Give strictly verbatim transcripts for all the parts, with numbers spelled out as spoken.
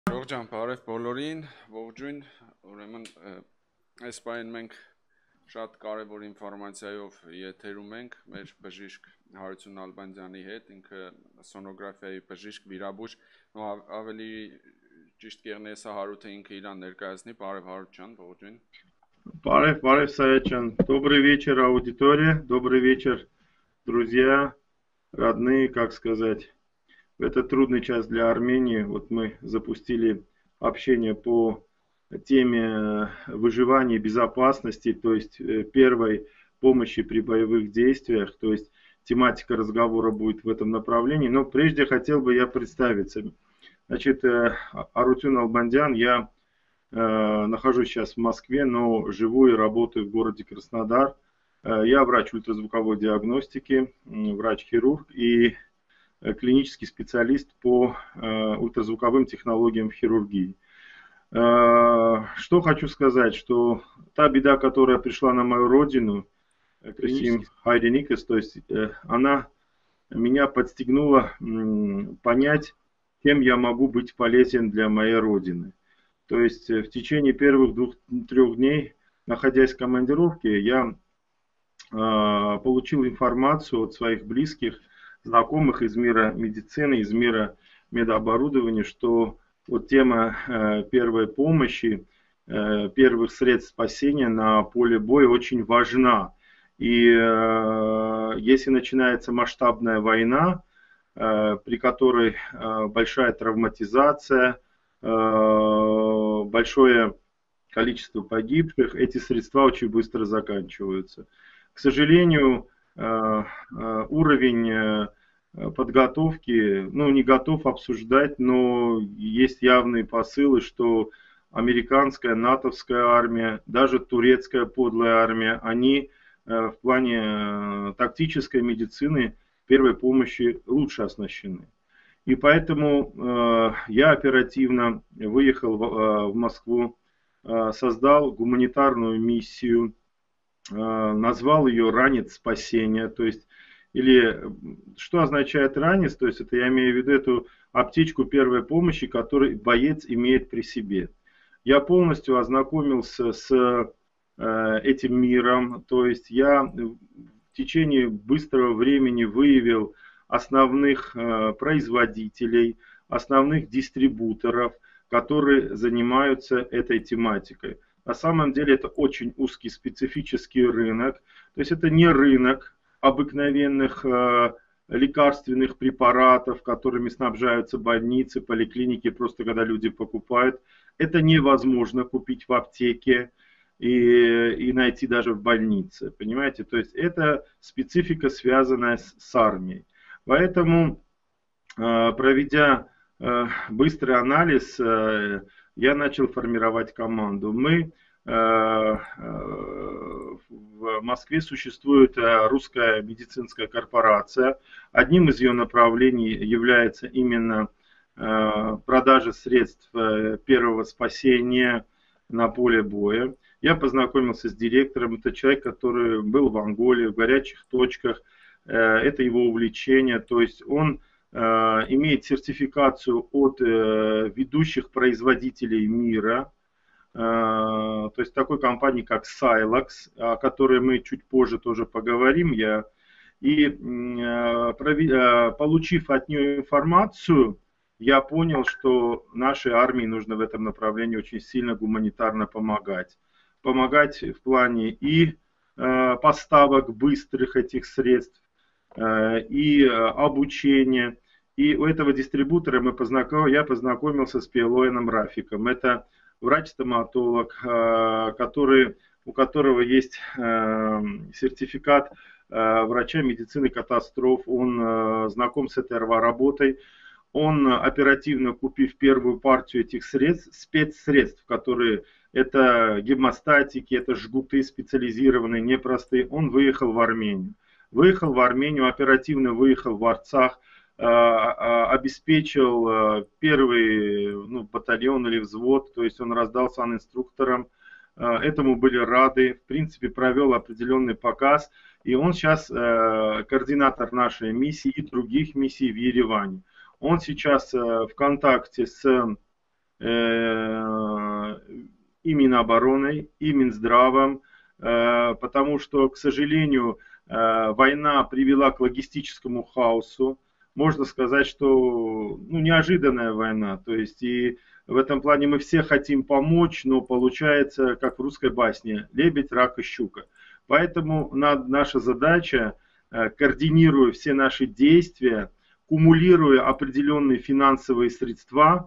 Ողջան, բարև բոլորին, ողջույն, ուրեմն այս պահին մենք շատ կարևոր ինֆորմացիայով եթերում ենք մեր բժիշկ Հարություն Նալբանդյանի հետ, ինքը սոնոգրաֆիայի բժիշկ վիրաբույժ, ու ավելի ճիշտ կեղն է սա Հարութը ինքը իրան ներկայացնի, բարև Հարութ ջան, ողջույն։ Парев, Парев Саячан. Добрый вечер, аудитория. Добрый вечер, друзья, родные, как сказать. В этот трудный час для Армении вот мы запустили общение по теме выживания и безопасности, то есть первой помощи при боевых действиях, то есть тематика разговора будет в этом направлении. Но прежде хотел бы я представиться. Значит, Арутюн Албандян, я нахожусь сейчас в Москве, но живу и работаю в городе Краснодар. Я врач ультразвуковой диагностики, врач-хирург и клинический специалист по ультразвуковым технологиям в хирургии. Что хочу сказать, что та беда, которая пришла на мою родину, Крисим Хайденикес, то есть она меня подстегнула понять, кем я могу быть полезен для моей родины. То есть в течение первых двух-трех дней, находясь в командировке, я э, получил информацию от своих близких, знакомых из мира медицины, из мира медоборудования, что вот тема э, первой помощи, э, первых средств спасения на поле боя очень важна. И э, если начинается масштабная война, э, при которой э, большая травматизация, большое количество погибших, эти средства очень быстро заканчиваются. К сожалению, уровень подготовки, ну, не готов обсуждать, но есть явные посылы, что американская, натовская армия, даже турецкая подлая армия, они в плане тактической медицины первой помощи лучше оснащены. И поэтому э, я оперативно выехал в, э, в Москву, э, создал гуманитарную миссию, э, назвал ее «Ранец спасения». То есть, или что означает ранец? То есть это я имею в виду эту аптечку первой помощи, которую боец имеет при себе. Я полностью ознакомился с э, этим миром. То есть я в течение быстрого времени выявил основных э, производителей, основных дистрибуторов, которые занимаются этой тематикой. На самом деле это очень узкий специфический рынок. То есть это не рынок обыкновенных э, лекарственных препаратов, которыми снабжаются больницы, поликлиники, просто когда люди покупают. Это невозможно купить в аптеке и, и найти даже в больнице. Понимаете? То есть это специфика, связанная с, с армией. Поэтому, проведя быстрый анализ, я начал формировать команду. Мы в Москве существует русская медицинская корпорация. Одним из ее направлений является именно продажа средств первого спасения на поле боя. Я познакомился с директором. Это человек, который был в Анголе, в горячих точках. Это его увлечение, то есть он э, имеет сертификацию от э, ведущих производителей мира, э, то есть такой компании как Silex, о которой мы чуть позже тоже поговорим. Я, и э, прови, э, получив от нее информацию, я понял, что нашей армии нужно в этом направлении очень сильно гуманитарно помогать. Помогать в плане и э, поставок быстрых этих средств, и обучение. И у этого дистрибутора мы познаком... я познакомился с Пиелоином Рафиком. Это врач-стоматолог, который, у которого есть сертификат врача медицины катастроф. Он знаком с этой работой. Он, оперативно купив первую партию этих средств, спецсредств, которые это гемостатики, это жгуты специализированные, непростые, он выехал в Армению. Выехал в Армению, оперативно выехал в Арцах, обеспечил первый ну, батальон или взвод, то есть он раздал санинструкторам, этому были рады, в принципе провел определенный показ, и он сейчас координатор нашей миссии и других миссий в Ереване. Он сейчас в контакте с э, и Минобороны, и Минздравом, э, потому что, к сожалению, э, война привела к логистическому хаосу. Можно сказать, что ну, неожиданная война. То есть и в этом плане мы все хотим помочь, но получается, как в русской басне, лебедь, рак и щука. Поэтому наша задача, координируя все наши действия, кумулируя определенные финансовые средства,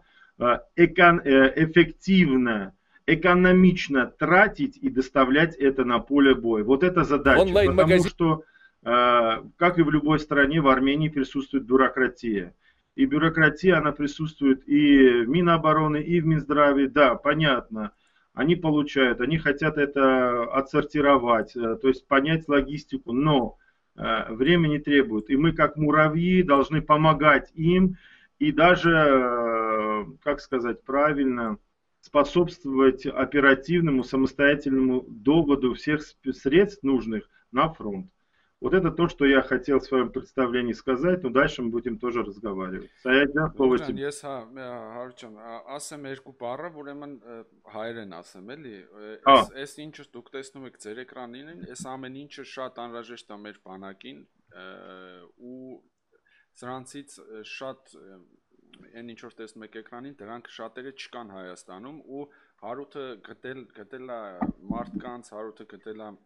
эффективно, экономично тратить и доставлять это на поле боя. Вот это задача. Потому что, как и в любой стране, в Армении присутствует бюрократия. И бюрократия, она присутствует и в Минобороны, и в Минздраве. Да, понятно. Они получают, они хотят это отсортировать, то есть понять логистику, но время не требует. И мы, как муравьи, должны помогать им и даже, как сказать правильно, способствовать оперативному, самостоятельному доводу всех средств нужных на фронт. Вот это то, что я хотел в своем представлении сказать, но дальше мы будем тоже разговаривать. Սայաջան, слово тебе. Ես հա հարճան, ասեմ երկու բառը, ուրեմն հայերեն ասեմ, էլի։ Այս այս ինչը դուք տեսնում եք ձեր էկրանին, այս ամեն ինչը շատ անհրաժեշտ է մեր բանակին ու սրանցից շատ այն ինչ որ տեսնում եք էկրանին, դրանք շատերը չկան Հայաստանում ու Հարութը գտել գտել է մարդկանց, Հարութը գտել է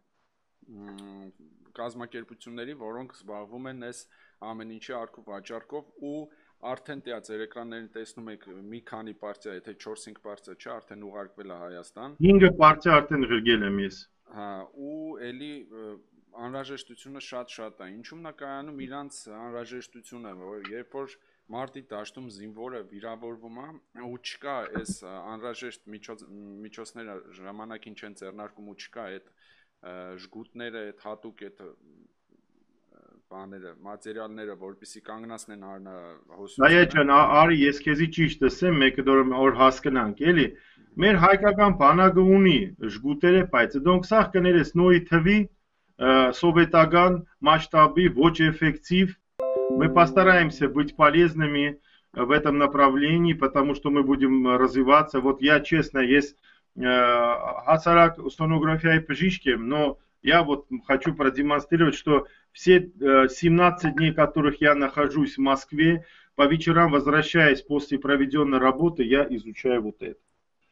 կազմակերպությունների, որոնք զբաղվում են այս ամեն ինչի արքով վաճառքով ու արդեն դե ձեր էկրաններին տեսնում եք մի քանի պարտիա, եթե չորս-հինգ պարտիա չէ, արդեն ուղարկվել է Հայաստան։ հինգ պարտիա արդեն ղրգել եմ ես։ Հա, ու էլի անհրաժեշտությունը շատ-շատ է։ Ինչու՞մն է կայանում իրանց անհրաժեշտությունը, որ երբ որ մարտի դաշտում զինվորը վիրավորվում է ու չկա այս անհրաժեշտ միջոցները ժամանակին չեն ձեռնարկում ու չկա այդ ժգուտները, այդ հատուկ այդ բաները, մատերիալները, որպեսզի կանգնացնեն առնահոսությունը։ Այո, ջան, արի ես քեզի ճիշտ ասեմ, մեկը դեռ օր հասկանանք, էլի։ Մեր հայկական բանակը ունի ժգուտերը, բայց դոնք սախ կներես նոյի թվի սովետական масштабы, ոչ эффектив. Мы постараемся быть полезными в этом направлении, потому что мы будем развиваться. Вот я, честно, есть Хасарак сонография пжишки, но я вот хочу продемонстрировать, что все семнадцать дней, которых я нахожусь в Москве, по вечерам, возвращаясь после проведенной работы, я изучаю вот это.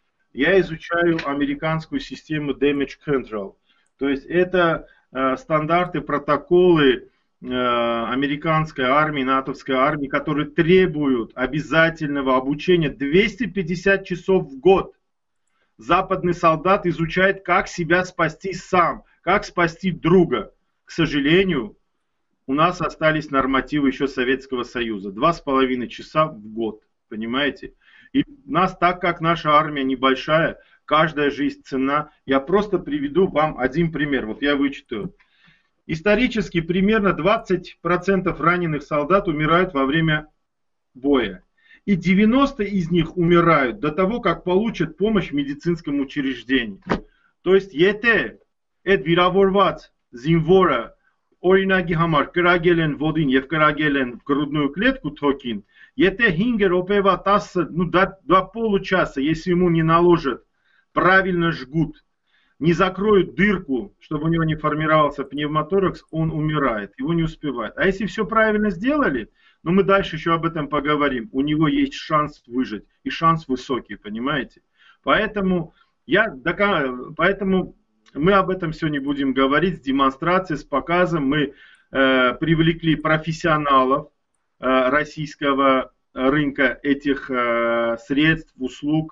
Я изучаю американскую систему Damage Control. То есть это стандарты, протоколы американской армии, натовской армии, которые требуют обязательного обучения двести пятьдесят часов в год. Западный солдат изучает, как себя спасти сам, как спасти друга. К сожалению, у нас остались нормативы еще Советского Союза. Два с половиной часа в год, понимаете? И у нас, так как наша армия небольшая, каждая жизнь ценна. Я просто приведу вам один пример. Вот я вычитаю. Исторически примерно двадцать процентов раненых солдат умирают во время боя. И девяносто из них умирают до того, как получат помощь в медицинском учреждении. То есть, եթե այդ վիրավորված զինվորը օրինակի համար կրագել են ոտին եւ կրագել են грудную клетку թոքին, եթե հինգ րոպեվա տասը, ну до, до получаса, если ему не наложат правильно жгут, не закроют дырку, чтобы у него не формировался пневмоторакс, он умирает, его не успевает. А если все правильно сделали, но мы дальше еще об этом поговорим, у него есть шанс выжить, и шанс высокий, понимаете? Поэтому, я, поэтому мы об этом сегодня будем говорить с демонстрацией, с показом. Мы э, привлекли профессионалов э, российского рынка этих э, средств, услуг.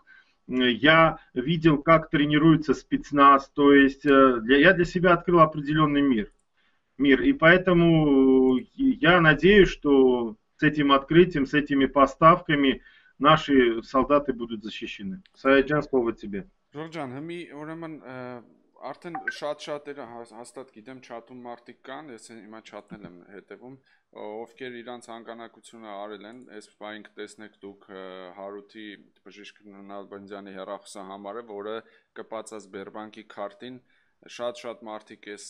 Я видел, как тренируется спецназ, то есть для, я для себя открыл определенный мир. мир. И поэтому я надеюсь, что с этим открытием, с этими поставками наши солдаты будут защищены. Саяджан, слово тебе. Ժողջան, հիմի ուրեմն արդեն շատ-շատերը հաստատ գիտեմ չաթում մարդիկ կան, ես հիմա չաթնել եմ հետևում, ովքեր իրանց հանգանակությունը արել են, այս պահին կտեսնեք դուք Հարութի բժիշկ Նալբանդյանի հեռախոսահամարը, որը կպած է Սբերբանկի քարտին, շատ-շատ մարդիկ այս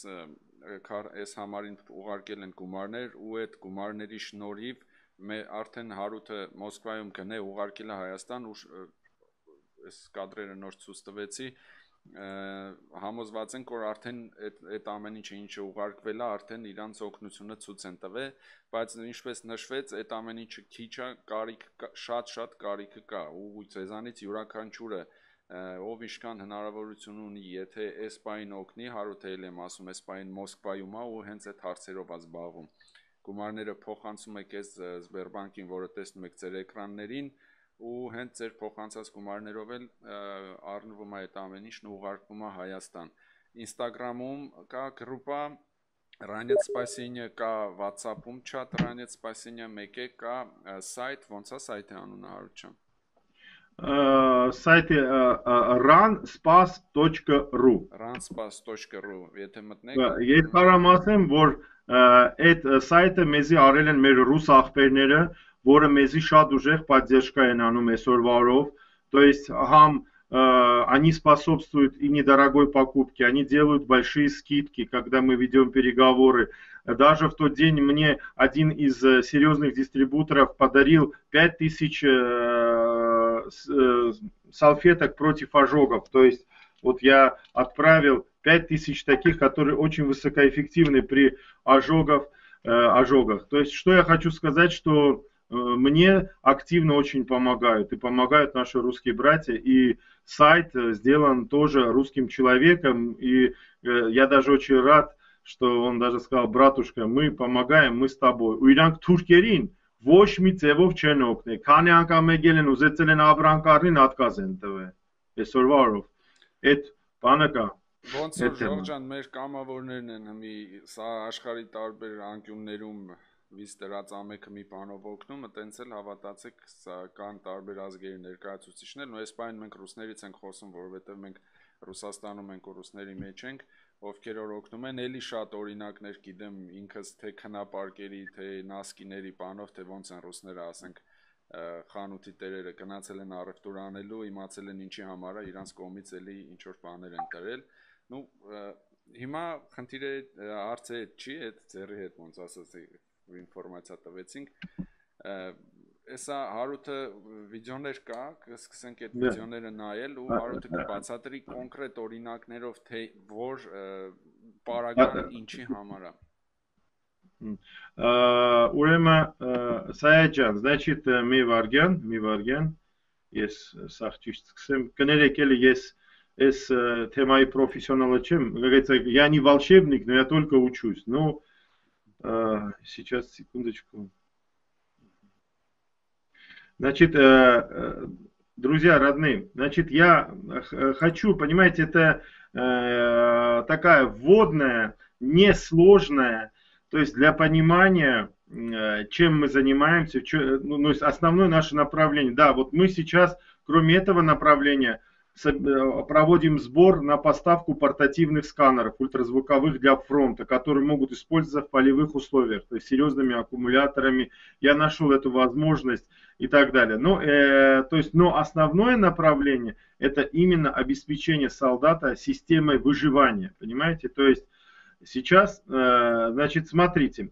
այս համարին ուղարկել են գումարներ ու այդ գումարների շնորհիվ արդեն Հարութը Մոսկվայում գնե ուղարկել է Հայաստան ու այս կադրերը նոր ցույց տվեցի, համոզված ենք, որ արդեն այդ ամեն ինչը ինչը ուղարկվել է, արդեն իրանց օգնությունը ցույց են տվել, բայց ինչպես նշվեց, այդ ամեն ինչը քիչ է, կարիք շատ-շատ կարիքը կա, ու ցեզանից յուրաքանչյուրը ով ինչքան հնարավորություն ունի, եթե այս պահին օգնի, Հարութը էլ եմ ասում, այս պահին Մոսկվայում է ու հենց այդ հարցերով է զբաղվում։ Գումարները փոխանցում եք այս Sberbank-ին, որը տեսնում եք ձեր էկրաններին, ու հենց ձեր փոխանցած գումարներով էլ առնվում է այդ ամեն ինչն ու ուղարկվում է Հայաստան։ Instagram-ում կա գրուպա Ранец спасения, կա WhatsApp-ում chat Ранец спасения, մեկ է կա сайт, ոնց է սայթի անունը Հարութ ջան։ Сайты ranspas точка ru ranspas точка ru եթե մտնեք Ես կարամ ասեմ, որ այդ սայթը մեզի արել են մեր ռուս ախպերները, որը մեզի շատ ուժեղ поддержка են անում այսօրվա օրով, то есть համ они способствуют и недорогой покупке, они делают большие скидки, когда мы ведем переговоры. Даже в тот день мне один из серьезных дистрибуторов подарил пять тысяч салфеток против ожогов. То есть вот я отправил пять тысяч таких, которые очень высокоэффективны при ожогах, э, ожогах. То есть что я хочу сказать, что э, мне активно очень помогают. И помогают наши русские братья. И сайт сделан тоже русским человеком. И э, я даже очень рад, что он даже сказал: братушка, мы помогаем, мы с тобой. У Иранг Туркерин ոչ մի ձևով չեն օգնել։ Քանի անգամ եկել են ուզեցել են Աբրանկարին հատկազ են տվել։ Այսօրվա օրով այդ բանը կա։ Ոնց որ Ժողջան մեր կամավորներն են հմի սա աշխարհի տարբեր անկյուններում վիզ դրած ամեքը մի բանով օգնում, այտենց էլ հավատացեք, սա կան տարբեր ազգերի ներկայացուցիչներ, ու այս բանը մենք ռուսներից ենք խոսում, որովհետև մենք Ռուսաստանում ենք ու ռուսների մեջ ենք, ովքեր որ օգնում են, էլի շատ օրինակներ գիտեմ ինքս թե քնապարկերի, թե նասկիների բանով, թե ոնց են ռուսները, ասենք, խանութի տերերը գնացել են առևտուր անելու, իմացել են ինչի համար է, իրանց կողմից էլի ինչ որ բաներ են տրել։ Ну, հիմա խնդիրը հարցը չի, այդ ձեռի հետ ոնց ասած ինֆորմացիա տվեցինք։ Էսա Հարութը վիդեոներ կա, կսկսենք այդ վիդեոները նայել ու Հարութը կբացատրի կոնկրետ օրինակներով, թե որ պարագան ինչի համար է։ Ուրեմն Սայաջան, значит, մի վարգյան, մի վարգյան, ես սաղ ճիշտ սկսեմ, կներեք էլի ես այս թեմայի профессионала չեմ, говорится, я не волшебник, но я только учусь. Ну, сейчас, секундочку. Значит, друзья родные, значит, я хочу, понимаете, это такая вводная, несложная, то есть для понимания, чем мы занимаемся, ну, основное наше направление. Да, вот мы сейчас, кроме этого направления, проводим сбор на поставку портативных сканеров ультразвуковых для фронта, которые могут использоваться в полевых условиях, то есть серьезными аккумуляторами. Я нашел эту возможность и так далее. Но, э, то есть, но основное направление — это именно обеспечение солдата системой выживания, понимаете? То есть сейчас, э, значит, смотрите,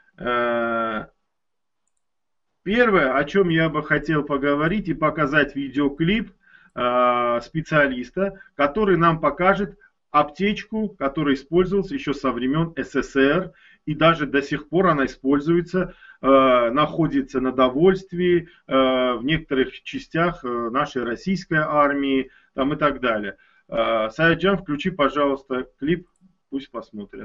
э, первое, о чем я бы хотел поговорить и показать видеоклип специалиста, который нам покажет аптечку, которая использовалась еще со времен СССР, и даже до сих пор она используется, находится на довольствии в некоторых частях нашей российской армии там, и так далее. Саяджан, включи, пожалуйста, клип, пусть посмотрят.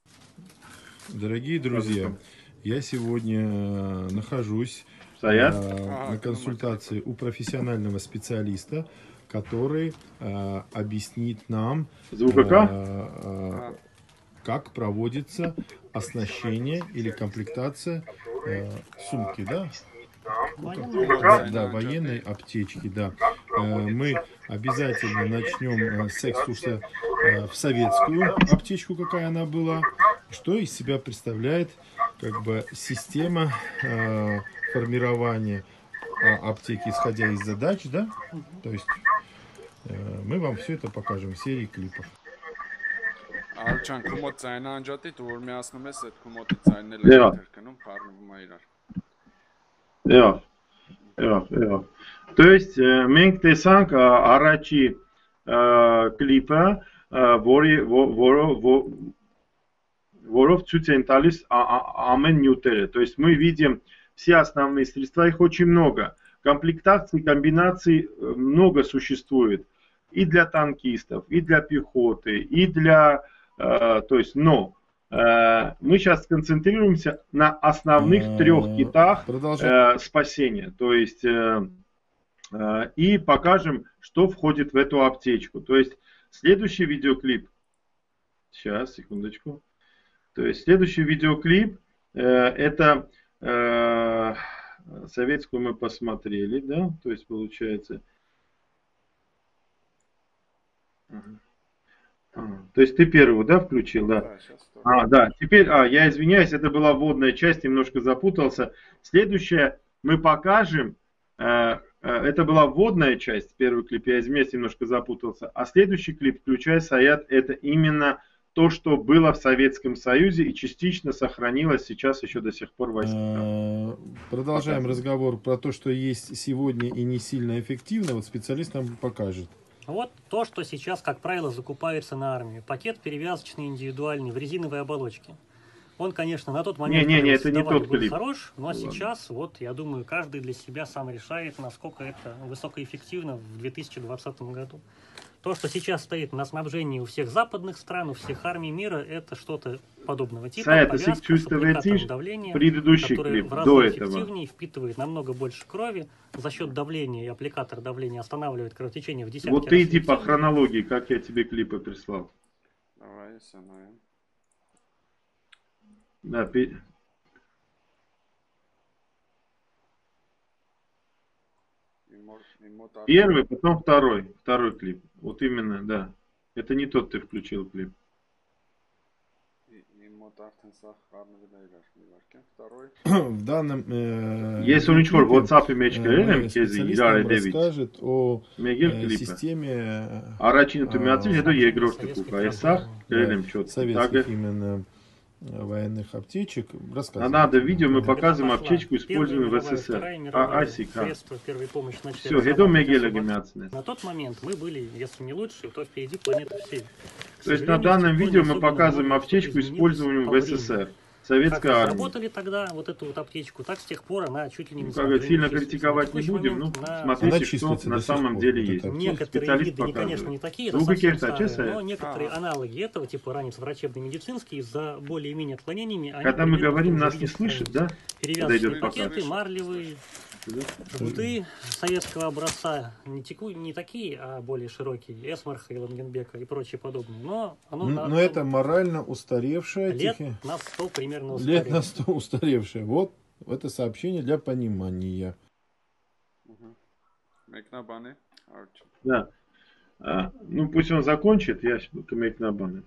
Дорогие друзья, я сегодня нахожусь Саят? на консультации у профессионального специалиста, который э, объяснит нам, э, э, как проводится оснащение или комплектация э, сумки, да? Да, да, военной аптечки, да. Э, мы обязательно начнем с экскурса э, в советскую аптечку, какая она была, что из себя представляет как бы система э, формирования аптеки, исходя из задач, да, то есть э, мы вам все это покажем в серии клипов. Արչան կոմոդ ձայնը անջատի, դու որ միացնում ես այդ կոմոդի ձայնն էլ է կնում, փառնում է իրար։ Եվ, եվ, եվ։ То есть մենք տեսանք առաջի կլիպը, որի որով որով ցույց են տալիս ամեն նյութերը. То есть мы видим все основные средства, их очень много. Комплектаций, комбинаций много существует и для танкистов, и для пехоты, и для, то есть, но мы сейчас сконцентрируемся на основных трех китах спасения, то есть и покажем, что входит в эту аптечку. То есть следующий видеоклип, сейчас, секундочку, то есть следующий видеоклип, это советскую мы посмотрели, да, то есть получается, а, то есть ты первую, да, включил, да? Да, сейчас а, да, теперь, а, я извиняюсь, это была вводная часть, немножко запутался. Следующее мы покажем, э, э, это была вводная часть, первый клип, я извиняюсь, немножко запутался, а следующий клип, включай, Саят, это именно то, что было в Советском Союзе и частично сохранилось сейчас еще до сих пор в войсках. Продолжаем Показываем. разговор про то, что есть сегодня и не сильно эффективно. Вот специалист нам покажет. Вот то, что сейчас, как правило, закупается на армию. Пакет перевязочный, индивидуальный, в резиновой оболочке. Он, конечно, на тот момент не, не, не, это не тот был клип. хорош, но Ладно. Сейчас, вот, я думаю, каждый для себя сам решает, насколько это высокоэффективно в две тысячи двадцатом году. То, что сейчас стоит на снабжении у всех западных стран, у всех армий мира, это что-то подобного типа. Сайт, повязка с аппликатором давления, предыдущий который клип, в разы до эффективнее, этого. впитывает намного больше крови, за счет давления, и аппликатор давления останавливает кровотечение в десятки Вот ты раз иди по эффективнее. хронологии, как я тебе клипы прислал. Давай, Санаем. Да, пи... Первый, потом второй, второй клип. Вот именно, да. Это не тот ты включил клип. В данном э, Есть он клипе, WhatsApp имеч э, керем, специалист нам расскажет о э, системе э, советских именно военных аптечек. А надо видео, мы показываем аптечку, используемую в СССР. А, асика. Все, это Мегеля Гемяцинес. На тот момент мы были, если не лучше, то впереди планеты всей. То есть на данном видео мы показываем аптечку, используемую в СССР. Советская как армия. Работали тогда вот эту вот аптечку, так с тех пор она чуть ли не... Ну, как сильно критиковать не будем, ну, на... смотрите, что на самом пор, деле есть. Некоторые виды, не, конечно, не такие, это совсем старые, но некоторые а. аналоги этого, типа ранец врачебно-медицинские, за более-менее отклонениями... Когда они, мы говорим, нас не слышит, да? Перевязочные пакеты, марлевые, жгуты советского образца, не, теку, не такие, а более широкие, Эсмарха и Лангенбека и прочие подобные. Но, оно, но на, это морально устаревшее... Лет тихо... на сто примерно устаревшее. Лет на сто устаревшее. Вот это сообщение для понимания. Да. А, ну пусть он закончит, я к Мекнабане.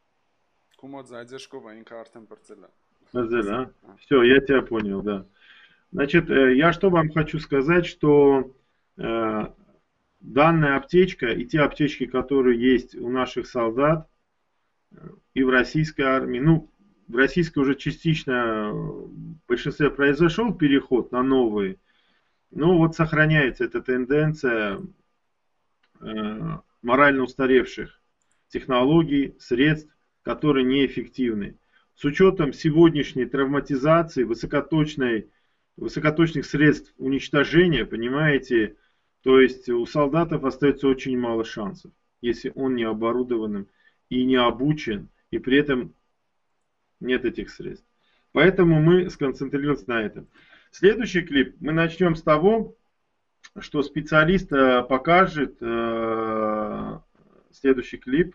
Все, я тебя понял, да. Значит, я что вам хочу сказать, что э, данная аптечка и те аптечки, которые есть у наших солдат и в российской армии, ну, в российской уже частично в большинстве произошел переход на новые, но вот сохраняется эта тенденция э, морально устаревших технологий, средств, которые неэффективны. С учетом сегодняшней травматизации, высокоточной высокоточных средств уничтожения, понимаете, то есть у солдатов остается очень мало шансов, если он не оборудован и не обучен, и при этом нет этих средств. Поэтому мы сконцентрировались на этом. Следующий клип мы начнем с того, что специалист покажет э, следующий клип.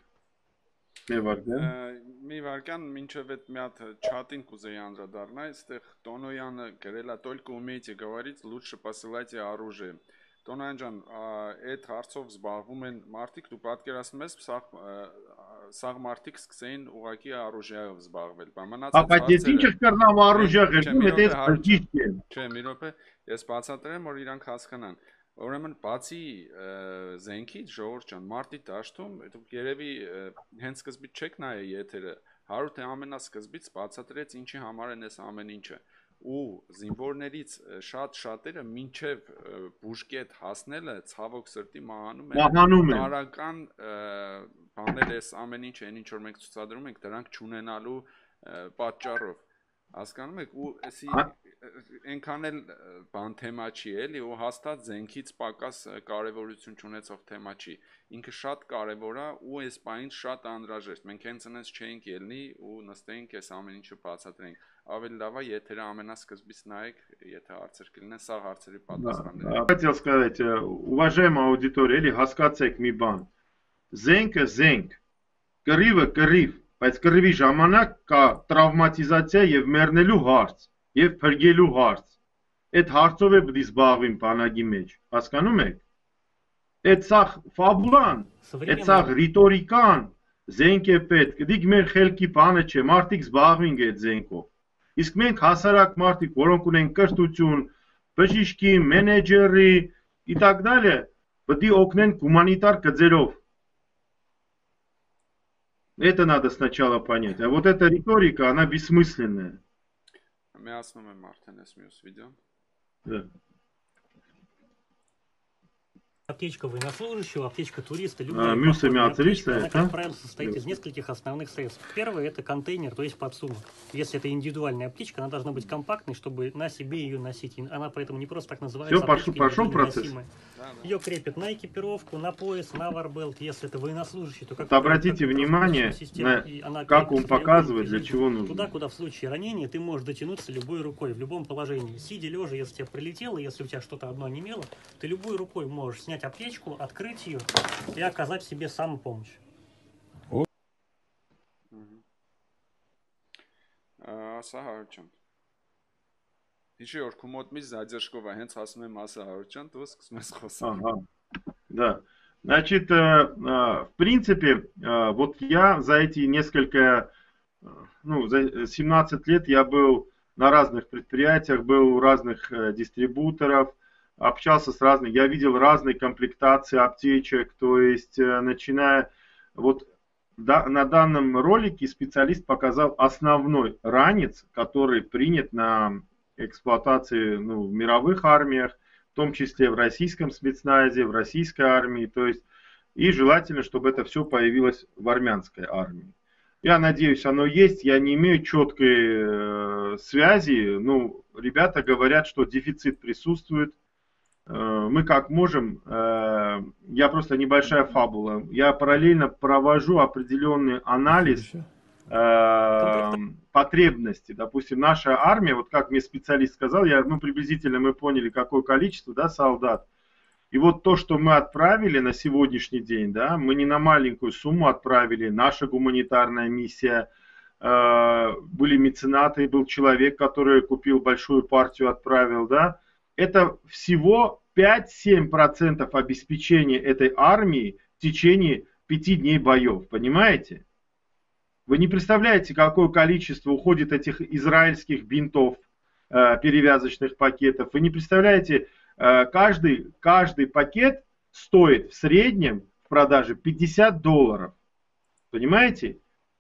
Մի վարքան մինչև այդ մի հատ չաթին կուզեի անդրադառնալ, այստեղ Տոնոյանը գրել է только умейте говорить, лучше посылайте оружие. Տոնոյան ջան, այդ հարցով զբաղվում են մարդիկ, դու պատկերացնում ես, սաղ մարդիկ սկսեին ուղղակի оружиայով զբաղվել։ Ապա դες ինչ կրնամ оружие ղերքում, դες հրճիշտ են։ Չէ, մի րոպե, ես բացատրեմ, որ իրանք հասկանան։ Ուրեմն բացի զենքից ժողովուրդ ջան, մարտի դաշտում դուք երևի հենց սկզբից չեք նայել եթերը, հարութը ամենասկզբից բացատրեց ինչի համար են այս ամեն ինչը։ ու զինվորներից շատ շատերը մինչև բուժկետ հասնելը ցավոք սրտի մահանում են տարական բաներ էս ամեն ինչ այն ինչ որ մենք ցուցադրում ենք դրանք չունենալու պատճառով հասկանում եք ու էսի այնքան էլ բան թեմա չի էլի ու հաստատ զենքից պակաս կարևորություն չունեցող թեմա չի ինքը շատ կարևոր է ու այս բանին շատ անհրաժեշտ մենք հենց այնպես չէինք ելնի ու նստեինք այս ամեն ինչը բացատրենք ավելի լավ է եթերը ամենասկզբից նայեք եթե հարցեր կլինեն սա հարցերի պատասխանները Хотел сказать уважаемая аудитория էլի հասկացեք մի բան զենքը զենք կռիվը կռիվ բայց կռիվի ժամանակ կա տրավմատիզացիա եւ մեռնելու հարց եւ փրկելու հարց այդ հարցով է պետք է զբաղվին բանակի մեջ հասկանում եք այդ սա ֆաբուլան այդ սա ռիտորիկան զենք է պետք դիք մեր խելքի բանը չէ մարդիկ զբաղվին այդ զենքով իսկ մենք հասարակ մարդիկ որոնք ունեն կրթություն բժիշկի մենեջերի и так далее պետք է օգնեն գումանիտար գծերով Это надо сначала понять. А вот эта риторика, она бессмысленная. Միացնում եմ արդեն այս մյուս վիդեոն. Да. Аптечка военнослужащего, аптечка туриста, а, аптечка, она, как правило, состоит из нескольких основных средств. Первое – это контейнер, то есть подсумок. Если это индивидуальная аптечка, она должна быть компактной, чтобы на себе ее носить. Она поэтому не просто так называется. Все, пошел, пошел процесс. Да, да. Ее крепят на экипировку, на пояс, на варбелт. Если это военнослужащий, то как вот обратите как внимание, система, на, как он показывает, для чего нужно. Туда, куда в случае ранения ты можешь дотянуться любой рукой, в любом положении. Сидя, лежа, если тебе прилетело, если у тебя что-то одно онемело, ты любой рукой можешь снять аптечку, открыть ее и оказать себе самопомощь. Սահարչան Իշի որ քո մոտ մի задержкով է հենց ասում եմ Սահարչան դու սկսում ես խոսալ Ага. Да. Значит, в принципе, вот я за эти несколько, ну, за семнадцать лет я был на разных предприятиях, был у разных дистрибуторов, общался с разными, я видел разные комплектации аптечек, то есть, начиная, вот да, на данном ролике специалист показал основной ранец, который принят на эксплуатации ну, в мировых армиях, в том числе в российском спецназе, в российской армии, то есть, и желательно, чтобы это все появилось в армянской армии. Я надеюсь, оно есть, я не имею четкой э, связи, ну, ребята говорят, что дефицит присутствует, э, мы как можем, э, я просто небольшая фабула, я параллельно провожу определенный анализ э, потребностей, допустим, наша армия, вот как мне специалист сказал, я, ну, приблизительно мы поняли, какое количество, да, солдат, и вот то, что мы отправили на сегодняшний день, да, мы не на маленькую сумму отправили, наша гуманитарная миссия, э, были меценаты, был человек, который купил большую партию, отправил, да, это всего пять-семь процентов обеспечения этой армии в течение пяти дней боев, понимаете? Вы не представляете, какое количество уходит этих израильских бинтов, э, перевязочных пакетов, вы не представляете, Каждый, каждый пакет стоит в среднем в продаже пятьдесят долларов. Понимаете?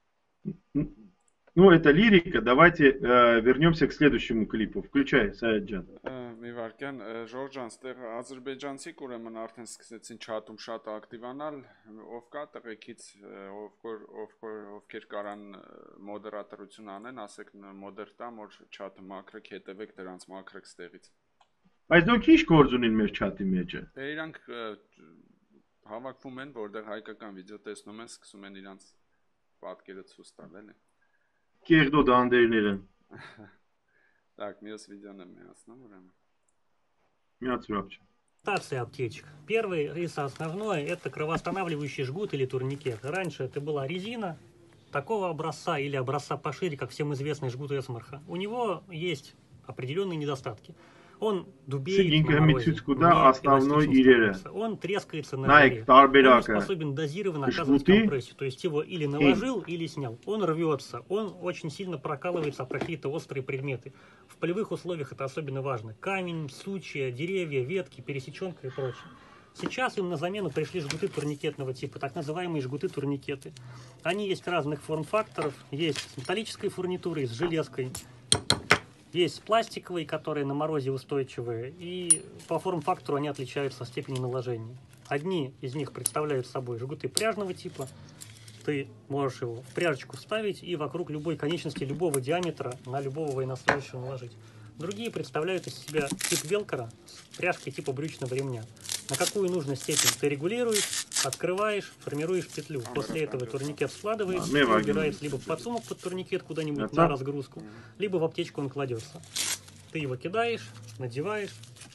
Ну, это лирика. Давайте э, вернемся к следующему клипу. Включай, Саиджан. Միվարկյան, Ժորժան, ստեղ Ադրբեջանցի ուրեմն արդեն սկսեցին չաթում շատ ակտիվանալ, ով կա տղեկից, ովքեր կարան մոդերատորություն անեն, ասեք մոդեր տամ, որ չաթը մաքրեք, հետևեք դրանց մաքրեք ստեղից։ Բայց դուք ինչ գործ ունին մեր չաթի մեջը։ Դե իրանք հավաքվում են, որտեղ հայկական վիդեո տեսնում են, սկսում են իրանց պատկերը ցույց տալ, էլի։ Կեղդո դանդերները։ Так, մյուս վիդեոն եմ միացնում, ուրեմն։ Միացրու ապչա։ Комплектация аптечек. Первый и основное это кровоостанавливающий жгут или турникет. Раньше это была резина такого образца или образца пошире, как всем известный жгут Эсмарха. У него есть определенные недостатки. Он дубеет на морозе, да, основной ирերը. Он трескается на жаре. Он не способен дозированно оказывать компрессию. То есть его или наложил, или снял. Он рвется. Он очень сильно прокалывается об какие-то острые предметы. В полевых условиях это особенно важно. Камень, сучья, деревья, ветки, пересеченка и прочее. Сейчас им на замену пришли жгуты турникетного типа, так называемые жгуты-турникеты. Они есть разных форм-факторов. Есть с металлической фурнитурой, с железкой. Есть пластиковые, которые на морозе устойчивые, и по форм-фактору они отличаются степенью наложения. Одни из них представляют собой жгуты пряжного типа. Ты можешь его в пряжечку вставить и вокруг любой конечности любого диаметра на любого военнослужащего наложить. Другие представляют из себя тип велкора с пряжкой типа брючного ремня. На какую нужную степень ты регулируешь, открываешь, формируешь петлю. После этого турникет складывается и убирается либо в подсумок под турникет куда-нибудь на разгрузку, либо в аптечку он кладется. Ты его кидаешь, надеваешь,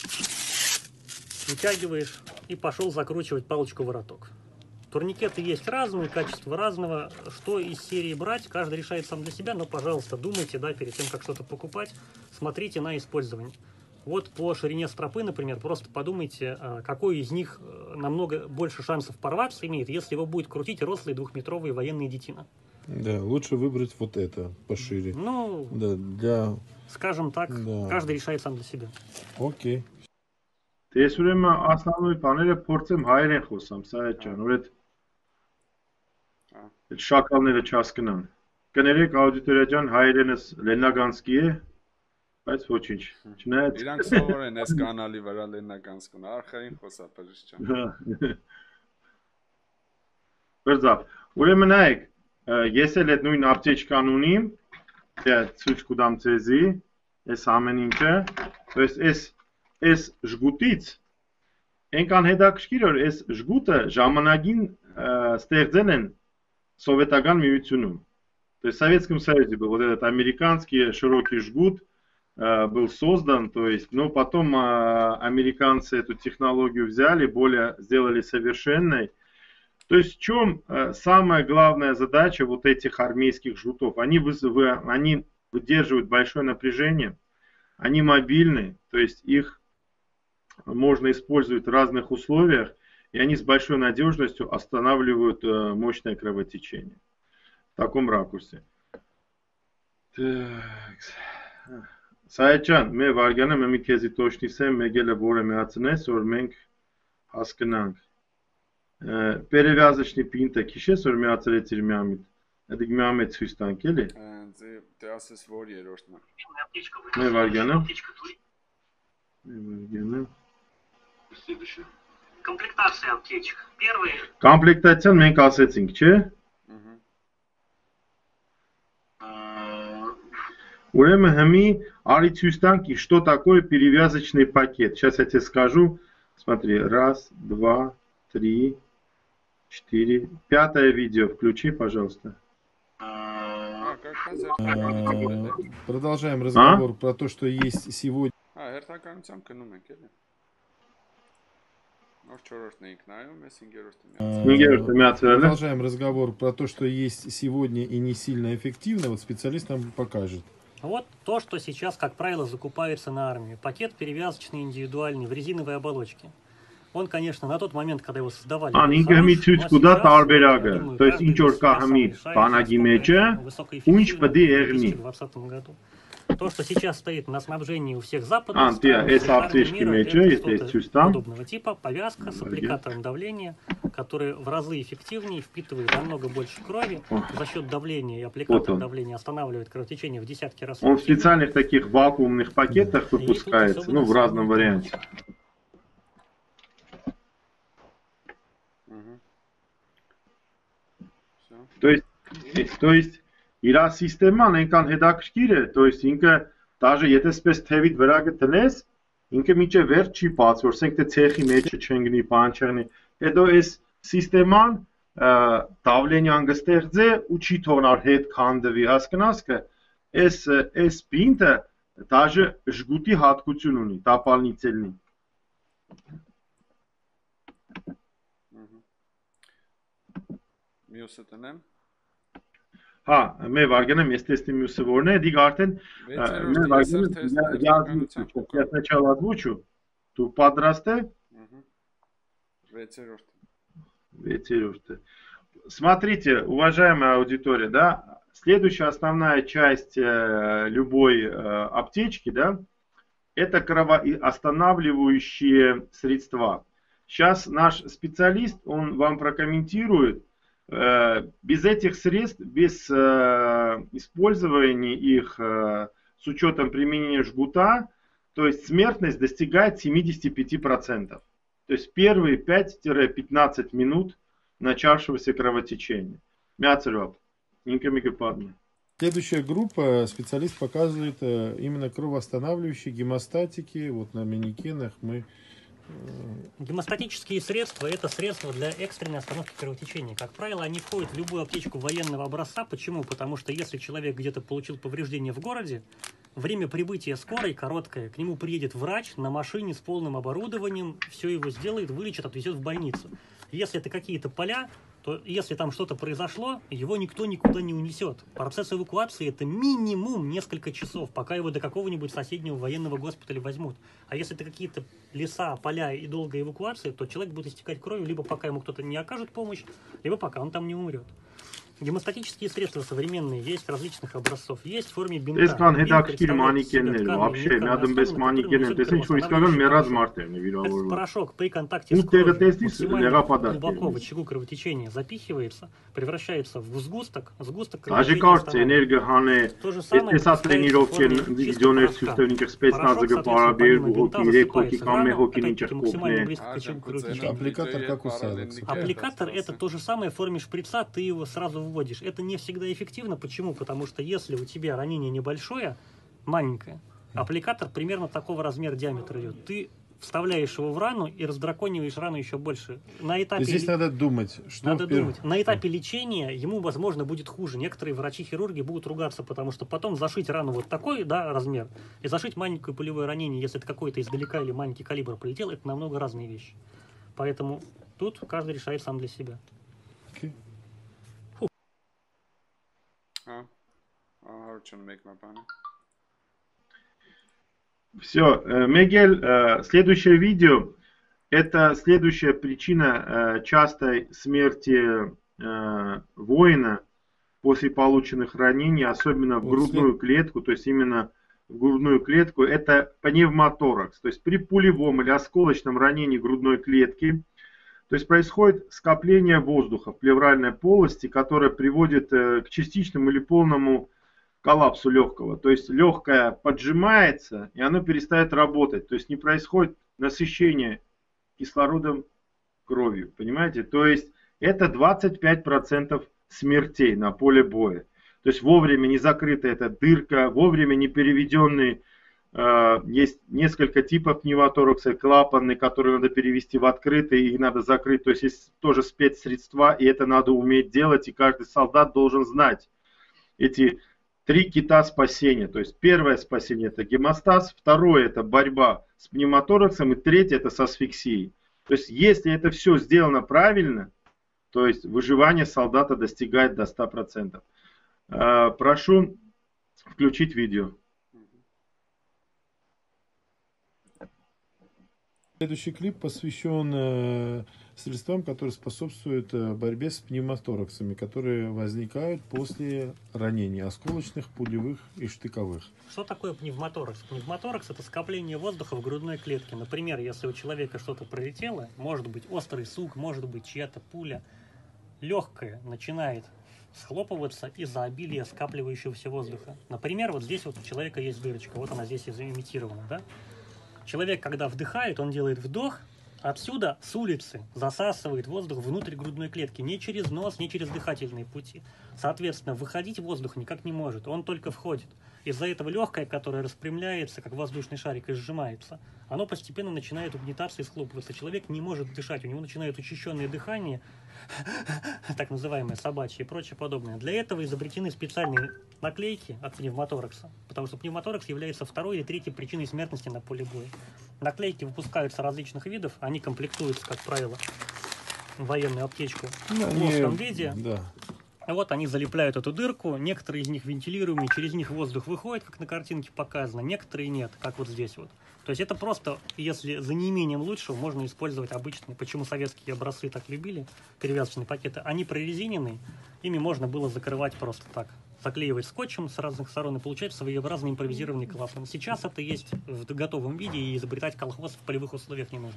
вытягиваешь и пошел закручивать палочку-вороток. Турникеты есть разные, качество разного. Что из серии брать, каждый решает сам для себя, но, пожалуйста, думайте, да, перед тем, как что-то покупать, смотрите на использование. Вот по ширине стропы, например, просто подумайте, какой из них намного больше шансов порваться имеет, если его будет крутить рослые двухметровые военные детина. Да, лучше выбрать вот это пошире. Ну, да, для... скажем так, да. Каждый решает сам для себя. Окей. Ես ուրեմն ասնալու բաները փորձեմ հայերեն խոսամ, Սայեդ ջան, որ այդ այդ շակալները չհասկանան։ Կներեք աուդիտորիա ջան, հայերենս լեննագանսկի է, բայց ոչինչ։ Չնայած իրանք սովորեն այս կանալի վրա լեննագանսկուն, արխային խոսա, բժիշկ ջան։ Բրձավ։ Ուրեմն նայեք, ես էլ այդ նույն ապտեչկան ունիմ, դա ցույց կտամ ցեզի, այս ամեն ինչը, то есть այս Այս ժգուտից այնքան հետաքրքիր էր, այս ժգուտը ժամանակին ստեղծել են Սովետական Միությունում. То есть в Советском Союзе был вот этот американский широкий жгут, был создан, то есть, но потом американцы эту технологию взяли, более сделали совершенной. То есть в чем самая главная задача вот этих армейских жгутов? Они, вызывают, они выдерживают большое напряжение, они мобильны, то есть их можно использовать в разных условиях, и они с большой надежностью останавливают мощное кровотечение. В таком ракурсе. Սայեջան, մեր վարգանը մի քեզի տոշնիսեմ, մեգելը որը միացնես, որ մենք հասկնանք։ Перевязочный пинта քիշես, որ միացրեցիր միամիտ։ Դեք միամետ ցույց տանք էլի։ Դե ասես որ երրորդն է։ Մեր վարգանը։ Մեր վարգանը։ Комплектация аптечек. Первый. Комплектациան մենք ասեցինք, չէ՞։ Ուրեմն հիմի արի ցույց տանք, что такое перевязочный пакет. Сейчас я тебе скажу. Смотри, раз, два, три, четыре. Пятое видео включи, пожалуйста. Продолжаем разговор а? про то, что есть сегодня. А, Продолжаем разговор про то, что есть сегодня и не сильно эффективно. Вот специалист нам покажет. Вот то, что сейчас, как правило, закупается на армию. Пакет перевязочный, индивидуальный, в резиновой оболочке. Он, конечно, на тот момент, когда его создавали, Ան ինքը հմի ցույց կտա տարբերակը, то есть ինչ որ կա հմի բանակի մեջը, ու ինչ պետք է եղնի։ То, что сейчас стоит на снабжении у всех западных а, стран, всех армий мира, это что-то подобного типа, повязка с аппликатором давления, который в разы эффективнее, впитывает намного больше крови, за счет давления и аппликатора давления останавливает кровотечение в десятки раз. Он в специальных таких вакуумных пакетах выпускается, ну, в разном варианте. То есть, то есть, իր սիստեման այնքան հետաքրքիր է, то есть ինքը даже եթե սպես թևիդ վրա գտնես, ինքը միջև վերջ չի բաց, որ ասենք թե ցեխի մեջը չընկնի, բան չընկնի։ Հետո այս սիստեման դավլենյան կստեղծե ու չի թողնար հետ քանդվի, հասկանաս կը։ Այս այս պինտը даже ժգուտի հատկություն ունի, տապալնիցելնի։ Մյուսը տնեմ։ Հա, մեր վարգանեմ ես տեսնի մյուսը որն է, դիք արդեն մեր վարգանը я сначала озвучу, tu подрасте. Вецерорт. Вецерорт. Смотрите, уважаемая аудитория, да, следующая основная часть любой аптечки, да, это кровоостанавливающие средства. Сейчас наш специалист, он вам прокомментирует. Без этих средств, без использования их с учетом применения жгута, то есть смертность достигает семьдесят пять процентов. То есть первые пять-пятнадцать минут начавшегося кровотечения. Мяцеров. Следующая группа, специалист показывает именно кровоостанавливающие гемостатики. Вот на манекенах мы... Гемостатические средства – это средства для экстренной остановки кровотечения. Как правило, они входят в любую аптечку военного образца. Почему? Потому что если человек где-то получил повреждение в городе, время прибытия скорой короткое, к нему приедет врач на машине с полным оборудованием, все его сделает, вылечит, отвезет в больницу. Если это какие-то поля, то если там что-то произошло, его никто никуда не унесет. Процесс эвакуации – это минимум несколько часов, пока его до какого-нибудь соседнего военного госпиталя возьмут. А если это какие-то леса, поля и долгая эвакуация, то человек будет истекать кровью, либо пока ему кто-то не окажет помощь, либо пока он там не умрет. Гемостатические средства современные есть различных образцов. Есть в форме бинта. Эскан հետաքրքիր մանիքեններ, вообще, միадում բես մանիքեններ, տեսին ինչ որ իսկական մեռած մարդ են Этот վիրավորվում։ порошок при контакте с Ну, ты это кровью тестишь, максимально лягопадаки. глубоко в очагу кровотечения запихивается, превращается в сгусток, сгусток Աժի кровотечения կարծե становится. էներգը հանե, То же ես самое տեսած տրենիրով представляется կեն в форме վիդեոներ чистого ցույց տվին ինքը порошка. սպեցնազը Порошок, կպարաբեր соответственно, հոգի, помимо երեք бинта հոգի կամ մեկ засыпается հոգին в ինչը рану, опять-таки максимально կօգնե։ близко к очагу кровотечения. Аппликатор как у Сайлекса. Аппликатор – это то же самое в форме шприца, ты его сразу вводишь. Это не всегда эффективно. Почему? Потому что если у тебя ранение небольшое, маленькое, аппликатор примерно такого размера диаметра идет. Ты вставляешь его в рану и раздракониваешь рану еще больше. На этапе Здесь ли- надо думать, что Надо в перв- думать. На этапе лечения ему, возможно, будет хуже. Некоторые врачи-хирурги будут ругаться, потому что потом зашить рану вот такой, да, размер, и зашить маленькое пулевое ранение, если это какой-то издалека или маленький калибр полетел, это намного разные вещи. Поэтому тут каждый решает сам для себя. Окей. Հա, հարություն մեկ մապանը։ Все, Мегель, э, следующее видео, это следующая причина э, частой смерти э, воина после полученных ранений, особенно в Вот грудную клетку, то есть именно в грудную клетку, это пневмоторакс, то есть при пулевом или осколочном ранении грудной клетки, то есть происходит скопление воздуха в плевральной полости, которое приводит э, к частичному или полному коллапсу легкого. То есть легкое поджимается, и оно перестает работать. То есть не происходит насыщение кислородом кровью. Понимаете? То есть это двадцать пять процентов смертей на поле боя. То есть вовремя не закрыта эта дырка, вовремя не переведенный, э, есть несколько типов пневмоторакса, клапаны, которые надо перевести в открытый и надо закрыть. То есть есть тоже спецсредства, и это надо уметь делать, и каждый солдат должен знать эти три кита спасения. То есть первое спасение это гемостаз, второе это борьба с пневмотораксом, и третье это с асфиксией. То есть если это все сделано правильно, то есть выживание солдата достигает до ста процентов. Прошу включить видео. Следующий клип посвящен э, средствам, которые способствуют э, борьбе с пневмотораксами, которые возникают после ранений осколочных, пулевых и штыковых. Что такое пневмоторакс? Пневмоторакс – это скопление воздуха в грудной клетке. Например, если у человека что-то пролетело, может быть острый сук, может быть чья-то пуля, легкое начинает схлопываться из-за обилия скапливающегося воздуха. Например, вот здесь вот у человека есть дырочка, вот она здесь изимитирована, да? Человек, когда вдыхает, он делает вдох, отсюда, с улицы, засасывает воздух внутрь грудной клетки, не через нос, не через дыхательные пути. Соответственно, выходить воздух никак не может, он только входит. Из-за этого легкое, которое распрямляется, как воздушный шарик, и сжимается, оно постепенно начинает угнетаться и схлопываться. Человек не может дышать, у него начинает учащенное дыхание, так называемое собачье и прочее подобное. Для этого изобретены специальные наклейки от пневмоторакса, потому что пневмоторакс является второй или третьей причиной смертности на поле боя. Наклейки выпускаются различных видов, они комплектуются, как правило, в военную аптечку Ну, в они- плоском виде. Да. Вот они залепляют эту дырку, некоторые из них вентилируемые, через них воздух выходит, как на картинке показано, некоторые нет, как вот здесь вот. То есть это просто, если за неимением лучшего, можно использовать обычные, почему советские образцы так любили, перевязочные пакеты, они прорезиненные, ими можно было закрывать просто так, заклеивать скотчем с разных сторон и получать своеобразный импровизированный клапан. Сейчас это есть в готовом виде, и изобретать колхоз в полевых условиях не нужно.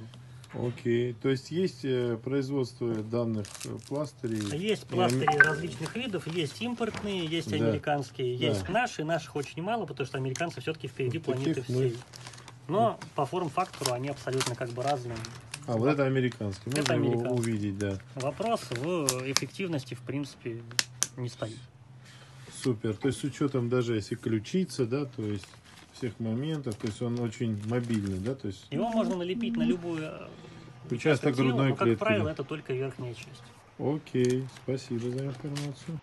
Окей, то есть есть э, производство данных э, пластырей? Есть И пластыри ами- различных видов, есть импортные, есть Да, американские, да. есть наши. Наших очень мало, потому что американцы все-таки впереди Вот планеты таких мы... всей. Но по форм-фактору они абсолютно как бы разные. А, вот это американский, можно Это его американский. увидеть, да. Вопрос в эффективности, в принципе, не стоит. Супер, то есть с учетом даже если ключица, да, то есть всех моментов, то есть он очень мобильный, да, то есть Его можно налепить на любую э, участок тела, грудной но, как клетки. правило, Да. это только верхняя часть. Окей, спасибо за информацию.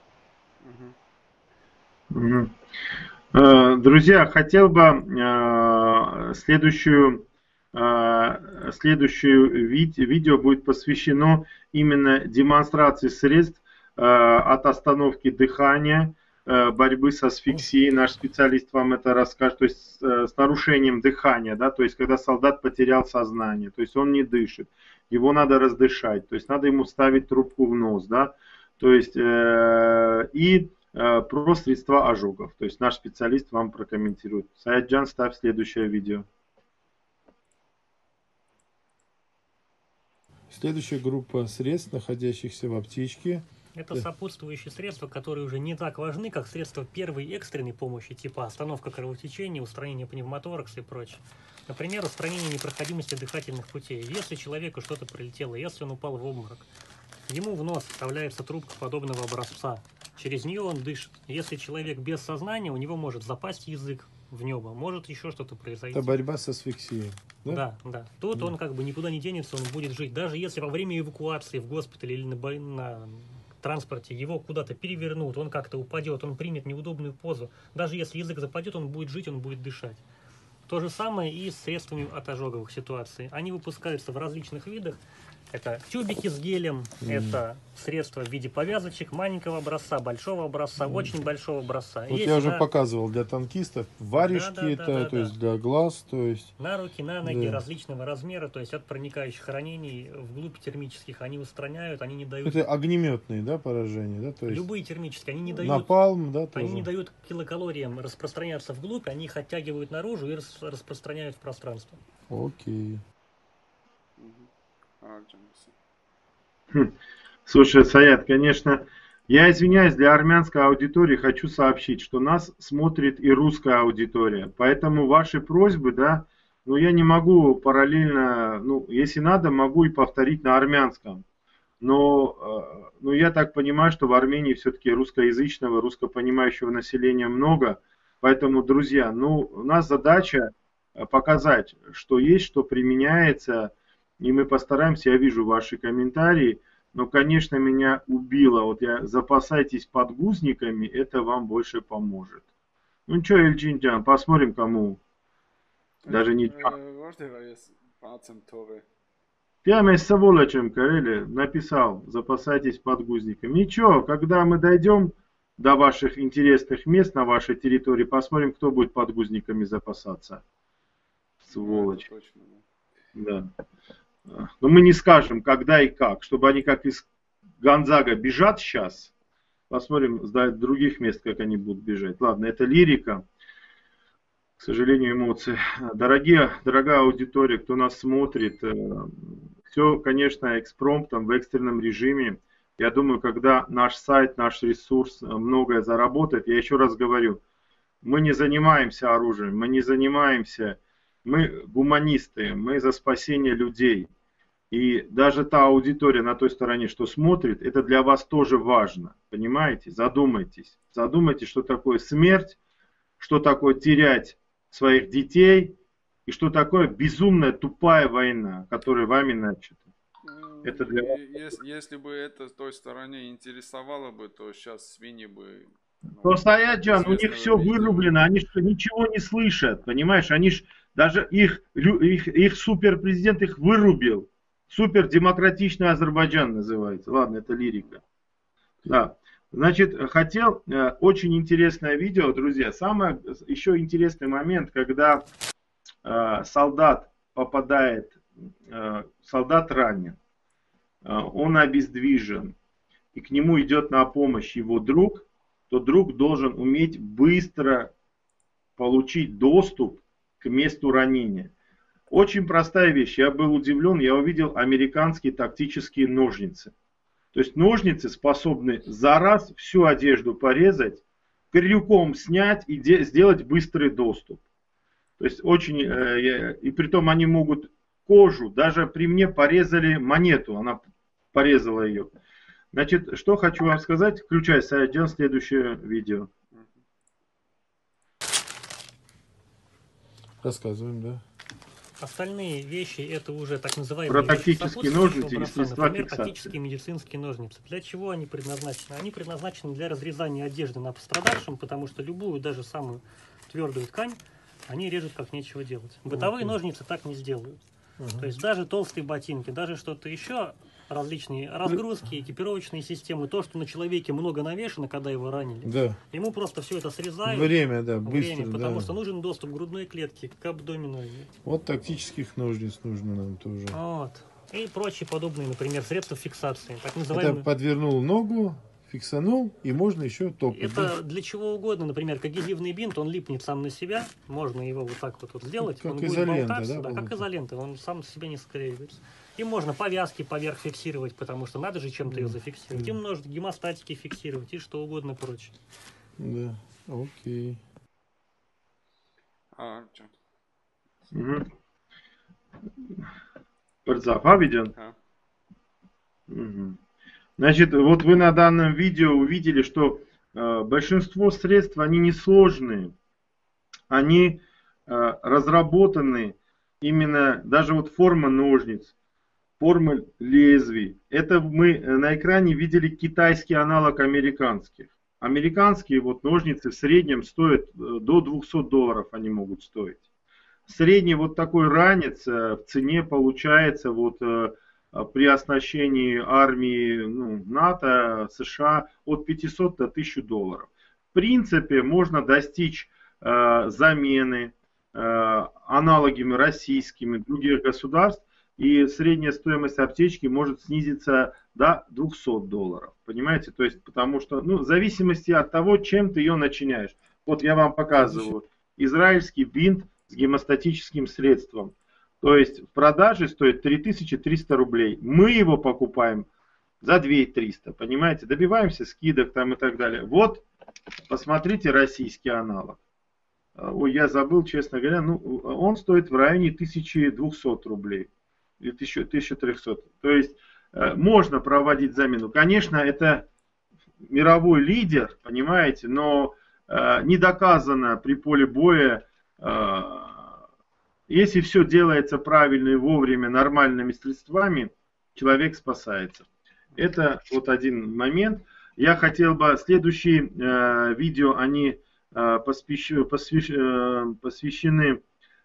Мгм. Э, Друзья, хотел бы э, следующую, э, следующую ви- видео будет посвящено именно демонстрации средств э, от остановки дыхания, э, борьбы с асфиксией. Наш специалист вам это расскажет, то есть э, с нарушением дыхания, да, то есть когда солдат потерял сознание, то есть он не дышит, его надо раздышать, то есть надо ему ставить трубку в нос, да, то есть э, и э, про средства ожогов. То есть наш специалист вам прокомментирует. Саятджан, ставь следующее видео. Следующая группа средств, находящихся в аптечке. Это Да. сопутствующие средства, которые уже не так важны, как средства первой экстренной помощи, типа остановка кровотечения, устранение пневмоторакса и прочее. Например, устранение непроходимости дыхательных путей. Если человеку что-то прилетело, если он упал в обморок, ему в нос вставляется трубка подобного образца. Через нее он дышит. Если человек без сознания, у него может запасть язык в небо, может еще что-то произойти. Это борьба с асфиксией. Да? Да, да. Тут Да. он как бы никуда не денется, он будет жить. Даже если во время эвакуации в госпитале или на, бо- на транспорте его куда-то перевернут, он как-то упадет, он примет неудобную позу. Даже если язык западет, он будет жить, он будет дышать. То же самое и с средствами от ожоговых ситуаций. Они выпускаются в различных видах. Это тюбики с гелем, Мгм. это средства в виде повязочек маленького образца, большого образца, очень большого образца. Вот Есть я уже на, показывал для танкистов варежки, Да, да, это, да, да, то да. есть для глаз, то есть на руки, на ноги Да. различного размера, то есть от проникающих ранений вглубь термических, они устраняют, они не дают... это огнеметные, да, поражения, да, то есть Любые термические, они не дают... напалм, да, тоже. Они не дают килокалориям распространяться вглубь, они их оттягивают наружу и рас- распространяют в пространство. Окей. Хм. Слушай, Саят, конечно, я извиняюсь, для армянской аудитории хочу сообщить, что нас смотрит и русская аудитория. Поэтому ваши просьбы, да, ну я не могу параллельно, ну если надо, могу и повторить на армянском. Но, э, ну, я так понимаю, что в Армении все-таки русскоязычного, русскопонимающего населения много. Поэтому, друзья, ну, у нас задача э, показать, что есть, что применяется. И мы постараемся, я вижу ваши комментарии. Но, конечно, меня убило. Вот я запасайтесь подгузниками, это вам больше поможет. Ну что, Эльджинджан, посмотрим, кому. Даже не... Прямо из сволочем, Карели, написал, запасайтесь подгузником. Ничего, когда мы дойдем до ваших интересных мест на вашей территории, посмотрим, кто будет подгузниками запасаться. Сволочь. Да. Но мы не скажем, когда и как, чтобы они как из Гонзага бежат сейчас. Посмотрим с других мест, как они будут бежать. Ладно, это лирика. К сожалению, эмоции. Дорогие, дорогая аудитория, кто нас смотрит, все, конечно, экспромтом, в экстренном режиме. Я думаю, когда наш сайт, наш ресурс многое заработает, я еще раз говорю, мы не занимаемся оружием, мы не занимаемся, мы гуманисты, мы за спасение людей. И даже та аудитория на той стороне, что смотрит, это для вас тоже важно. Понимаете? Задумайтесь. Задумайтесь, что такое смерть, что такое терять своих детей и что такое безумная тупая война, которая вами начата. Это для вас. Если, если бы это с той стороне интересовало бы, то сейчас свиньи бы... То, Саяджан, у них все вырублено, они что, ничего не слышат, понимаешь? Они ж, даже их, их, их суперпрезидент их вырубил. Супердемократичный Азербайджан называется. Ладно, это лирика. Да. Значит, хотел, э, очень интересное видео, друзья. Самый еще интересный момент, когда э, солдат попадает, э, солдат ранен, э, он обездвижен, и к нему идет на помощь его друг, то друг должен уметь быстро получить доступ к месту ранения. Очень простая вещь. Я был удивлен, я увидел американские тактические ножницы. То есть ножницы способны за раз всю одежду порезать, крюком снять и сделать быстрый доступ. То есть очень, э, и притом они могут кожу, даже при мне порезали монету, она порезала ее. Значит, что хочу вам сказать, включай, Саидjan, следующее видео. Рассказываем, да. Остальные вещи это уже так называемые Про тактические ножницы и средства например, фиксации. тактические медицинские ножницы. Для чего они предназначены? Они предназначены для разрезания одежды на пострадавшем, потому что любую, даже самую твердую ткань, они режут как нечего делать. Бытовые uh-huh. ножницы так не сделают. Uh-huh. То есть даже толстые ботинки, даже что-то еще, различные разгрузки, экипировочные системы, то, что на человеке много навешено, когда его ранили, да. ему просто все это срезают. Время, да, быстро, время, потому да. что нужен доступ к грудной клетке, к абдомину. Вот тактических ножниц нужно нам тоже. Вот. И прочие подобные, например, средства фиксации. Так называемые... Это подвернул ногу, фиксанул, и можно еще топать. Это для чего угодно, например, когезивный бинт, он липнет сам на себя, можно его вот так вот, вот сделать, как он изолента, будет болтаться, да, да, как изолента, он сам себя не склеивается. И можно повязки поверх фиксировать, потому что надо же чем-то ее зафиксировать. Да. Им можно гемостатики фиксировать и что угодно прочее. Да, окей. А, что? Угу. Парзафа виден? А. Угу. Значит, вот вы на данном видео увидели, что э, большинство средств, они несложные. Они э, разработаны именно, даже вот форма ножниц, форма лезвий. Это мы на экране видели китайский аналог американских. Американские вот ножницы в среднем стоят до двухсот долларов, они могут стоить. Средний вот такой ранец в цене получается вот при оснащении армии ну, НАТО, США от пятисот до тысячи долларов. В принципе, можно достичь э, замены э, аналогами российскими других государств, и средняя стоимость аптечки может снизиться до двухсот долларов. Понимаете? То есть, потому что, ну, в зависимости от того, чем ты ее начиняешь. Вот я вам показываю. Израильский бинт с гемостатическим средством. То есть, в продаже стоит три тысячи триста рублей. Мы его покупаем за две тысячи триста. Понимаете? Добиваемся скидок там и так далее. Вот, посмотрите российский аналог. Ой, я забыл, честно говоря. Ну, он стоит в районе тысячи двухсот рублей. Или тысячи трёхсот. То есть э, можно проводить замену. Конечно, это мировой лидер, понимаете, но э, не доказано при поле боя, э, если все делается правильно и вовремя, нормальными средствами, человек спасается. Это вот один момент. Я хотел бы, следующие э, видео, они э, посвящены, посвящены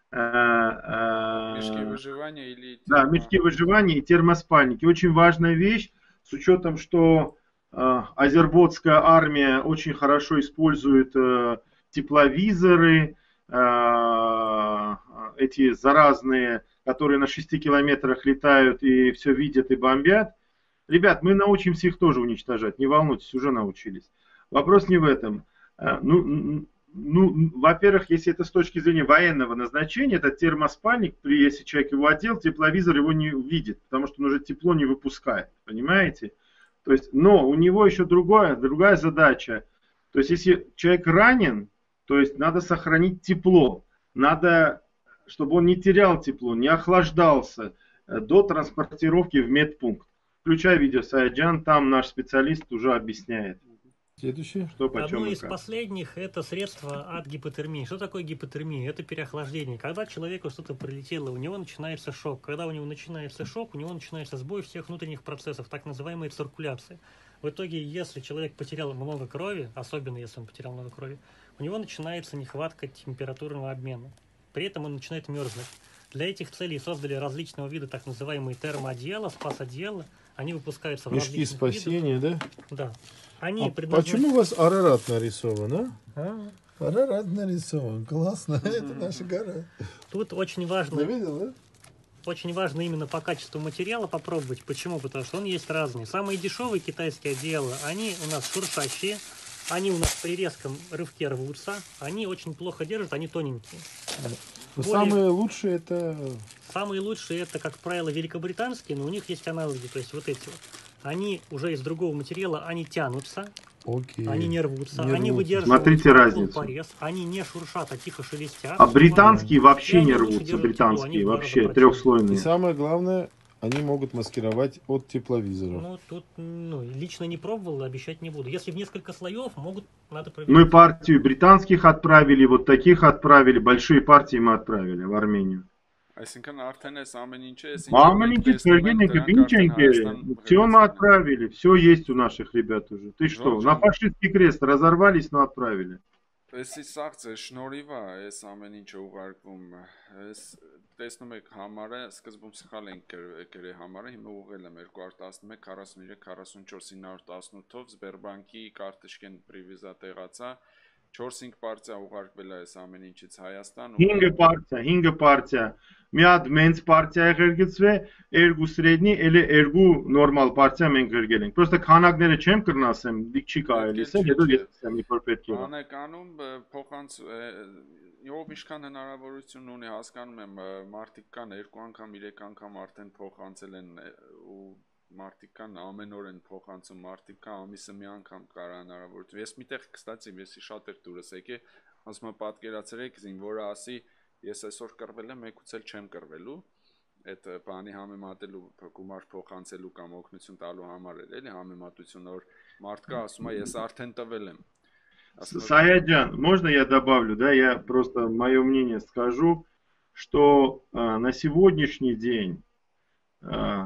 Мешки выживания или... Термо... Да, мешки выживания и термоспальники. Очень важная вещь, с учетом, что э, азербайджанская армия очень хорошо использует э, тепловизоры, э, эти заразные, которые на шести километрах летают и все видят и бомбят. Ребят, мы научимся их тоже уничтожать, не волнуйтесь, уже научились. Вопрос не в этом. Э, ну, Ну, во-первых, если это с точки зрения военного назначения, это термоспальник, при, если человек его одел, тепловизор его не увидит, потому что он уже тепло не выпускает, понимаете? То есть, но у него еще другая, другая задача. То есть, если человек ранен, то есть надо сохранить тепло, надо, чтобы он не терял тепло, не охлаждался до транспортировки в медпункт. Включай видео, Саидjan, там наш специалист уже объясняет. Следующее. Что, почем, Одно из последних это средство от гипотермии. Что такое гипотермия? Это переохлаждение. Когда человеку что-то прилетело, у него начинается шок. Когда у него начинается шок, у него начинается сбой всех внутренних процессов, так называемая циркуляция. В итоге, если человек потерял много крови, особенно если он потерял много крови, у него начинается нехватка температурного обмена. При этом он начинает мерзнуть. Для этих целей создали различного вида так называемые термоодеяла, спас-одеяла. Они выпускаются в мешки спасения, видах. Да? Да. Они а предназначены... почему у вас Арарат нарисован, а? А? Арарат нарисован, классно, это наша гора. Тут очень важно... Ты видел, да? Очень важно именно по качеству материала попробовать. Почему? Потому что он есть разный. Самые дешевые китайские одеяла, они у нас шуршащие, они у нас при резком рывке рвутся, они очень плохо держат, они тоненькие. Но более... самые лучшие это... Самые лучшие это, как правило, великобританские, но у них есть аналоги, то есть вот эти вот. Они уже из другого материала, они тянутся, Окей. они не рвутся, Не они рвутся. выдерживают Смотрите тепло, разницу. порез, они не шуршат, а тихо шелестят. А всё британские нормально. вообще И они не лучше рвутся, держат тепло, они британские в два раза вообще, прочнее. И трехслойные. самое главное, они могут маскировать от тепловизоров. Ну, тут ну, лично не пробовал, обещать не буду. Если в несколько слоев, могут, надо Мы проверить. партию британских отправили, вот таких отправили, большие партии мы отправили в Армению. Այսինքն արդեն այս ամեն ինչը, այս ինչը Мама, մենք ничего, տեսնում ենք, Евгений դրանք արդեն Копинченко, Հայաստան все мы գնացել են։ отправили, все есть у наших ребят уже. Ты что, на Ողջույն։ фашистский крест разорвались, но отправили. Էսի սաղցը շնորհիվ է, այս ամեն ինչը ուղարկվում։ Այս տեսնում եք համարը, սկզբում սխալ ենք գրել համարը, հիմա ուղղել եմ երկու հազար տասնմեկ քառասունուերեք քառասունչորս ինը հարյուր տասնութով Սբերբանկի կարտышկեն պրիվիզա տեղացա, չորս-հինգ партия ուղարկվել է այս ամեն ինչից Հայաստան։ Հինգը партия, հինգը партия։ Մի հատ մենց партия է ղրգծվե, երկու սրեդնի, էլի երկու նորմալ партия մենք ղրգել ենք։ Պրոստը քանակները չեմ կրնասեմ, դիք չի կարելի, սա հետո դեսեմ իբր պետք է։ Անականում փոխանց ով ինչքան հնարավորություն ունի, հասկանում եմ, մարդիկ կան երկու անգամ, երեք անգամ արդեն փոխանցել են ու մարդիկ կան ամեն օր են փոխանցում, մարդիկ կան ամիսը մի անգամ կարա հնարավորություն։ Ես միտեղ, կստացի, եսի շատ էր դուրս եկե, ասում եմ պատկերացրեք զինվորը ասի, ես այսօր կռվել եմ, եկուց էլ չեմ կռվելու, այդ բանի համեմատելու, գումար փոխանցելու կամ օգնություն տալու համար էլ էլի համեմատությունը, որ մարդկա ասում է, ես արդեն տվել եմ։ Саяджан, можно я добавлю, да, я просто мое мнение скажу, что а, на сегодняшний день а,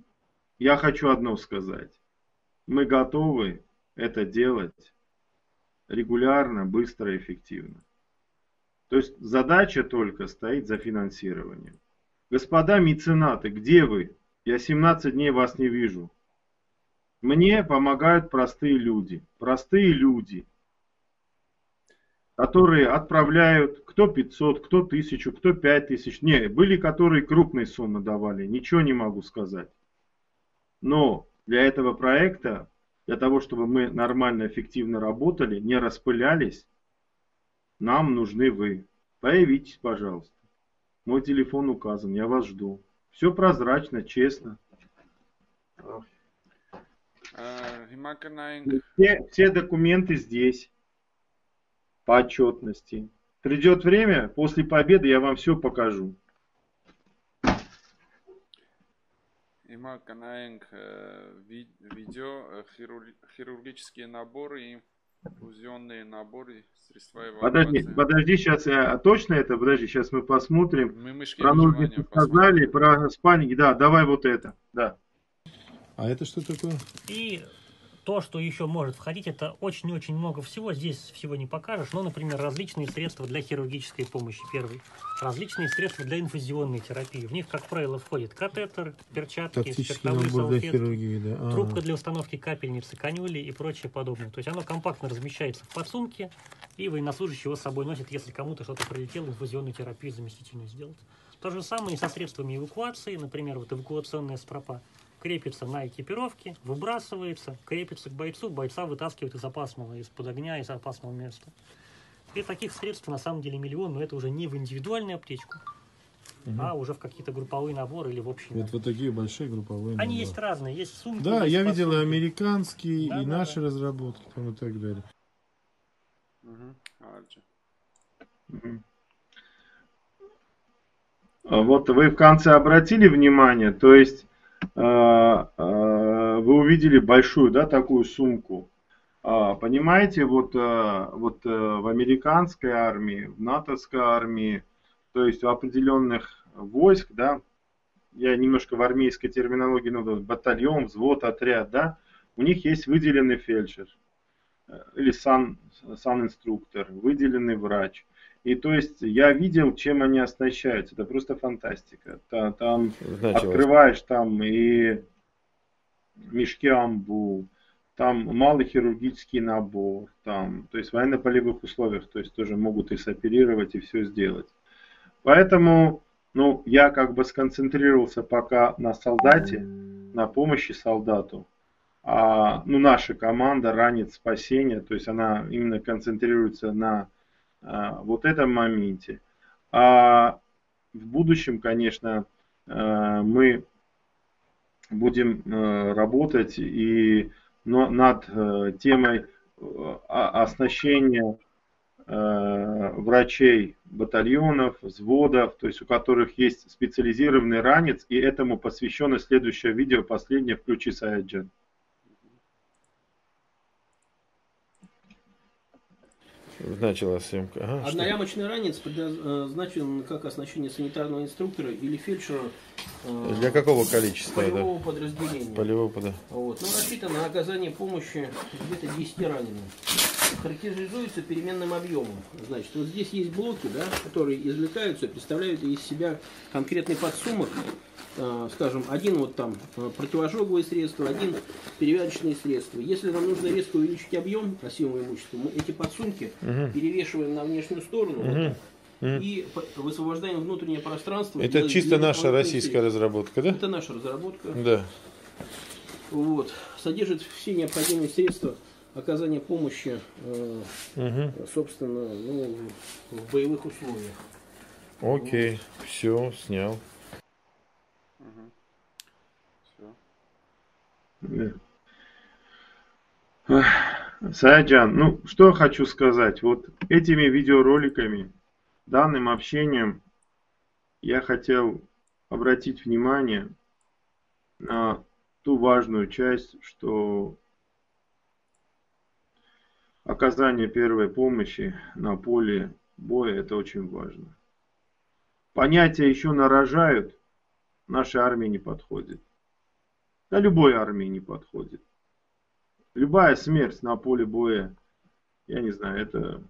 я хочу одно сказать. Мы готовы это делать регулярно, быстро, эффективно. То есть задача только стоит за финансированием. Господа меценаты, где вы? Я семнадцать дней вас не вижу. Мне помогают простые люди. Простые люди, которые отправляют кто пятьсот, кто тысячу, кто пять тысяч. Не, были, которые крупные суммы давали. Ничего не могу сказать. Но для этого проекта, для того, чтобы мы нормально, эффективно работали, не распылялись, нам нужны вы. Появитесь, пожалуйста. Мой телефон указан, я вас жду. Все прозрачно, честно. Все, все документы здесь. По отчетности. Придет время, после победы я вам все покажу. Հիմա կանայենք видео, хирургические наборы, инфузионные наборы, средства Подожди, эвакуации. подожди, сейчас а, точно это? Подожди, сейчас мы посмотрим. Мы мышки Про ножницы сказали, про спальники. Да, давай вот это. Да. А это что такое? И то, что еще может входить, это очень-очень много всего. Здесь всего не покажешь. Но, например, различные средства для хирургической помощи. Первый. Различные средства для инфузионной терапии. В них, как правило, входит катетер, перчатки, Тактический спиртовые набор для салфетки, хирургии, да. А. трубка для установки капельницы, канюли и прочее подобное. То есть оно компактно размещается в подсумке, и военнослужащий его с собой носит, если кому-то что-то прилетело, инфузионную терапию заместительную сделать. То же самое и со средствами эвакуации. Например, вот эвакуационная стропа крепится на экипировке, выбрасывается, крепится к бойцу, бойца вытаскивает из опасного, из-под огня, из опасного места. И таких средств на самом деле миллион, но это уже не в индивидуальную аптечку, угу. а уже в какие-то групповые наборы или в общий набор. Это вот такие большие групповые наборы. Они есть разные, есть сумки. Да, есть я видел и подсумки. американские, Да, и да, наши да. разработки там и так далее. Угу. Вот вы в конце обратили внимание, то есть э, э, вы увидели большую, да, такую сумку. А, понимаете, вот, э, вот э, в американской армии, в натовской армии, то есть в определенных войск, да, я немножко в армейской терминологии, ну, батальон, взвод, отряд, да, у них есть выделенный фельдшер или сан, сан-инструктор, выделенный врач. И то есть я видел, чем они оснащаются. Это просто фантастика. Там, там открываешь там и мешки амбу, там малый хирургический набор, там, то есть в военно-полевых условиях, то есть тоже могут и соперировать, и все сделать. Поэтому, ну, я как бы сконцентрировался пока на солдате, на помощи солдату. А, ну, наша команда «Ранец спасения», то есть она именно концентрируется на а, вот этом моменте. А в будущем, конечно, мы будем работать и над темой оснащения врачей батальонов, взводов, то есть у которых есть специализированный ранец, и этому посвящено следующее видео, последнее, включи, Саяджан. Началась съемка. Ага, одноямочный ранец предназначен как оснащение санитарного инструктора или фельдшера. Для какого количества? Полевого да? подразделения. Полевого, да. Вот. Ну, рассчитан на оказание помощи где-то десяти раненым. Характеризуется переменным объемом. Значит, вот здесь есть блоки, да, которые извлекаются, представляют из себя конкретный подсумок. Скажем, один вот там противожоговые средства, один перевязочные средства. Если нам нужно резко увеличить объем носимого имущества, мы эти подсумки угу. перевешиваем на внешнюю сторону угу. вот, и высвобождаем внутреннее пространство. Это чисто наша российская средств. разработка, да? Это наша разработка. Да. Вот. Содержит все необходимые средства оказания помощи, э, угу. собственно, ну, в боевых условиях. Окей, вот. Все, снял. Саяджан, ну что я хочу сказать, вот этими видеороликами, данным общением я хотел обратить внимание на ту важную часть, что оказание первой помощи на поле боя это очень важно. Понятия еще нарожают, нашей армии не подходит. Да любой армии не подходит. Любая смерть на поле боя, я не знаю, это...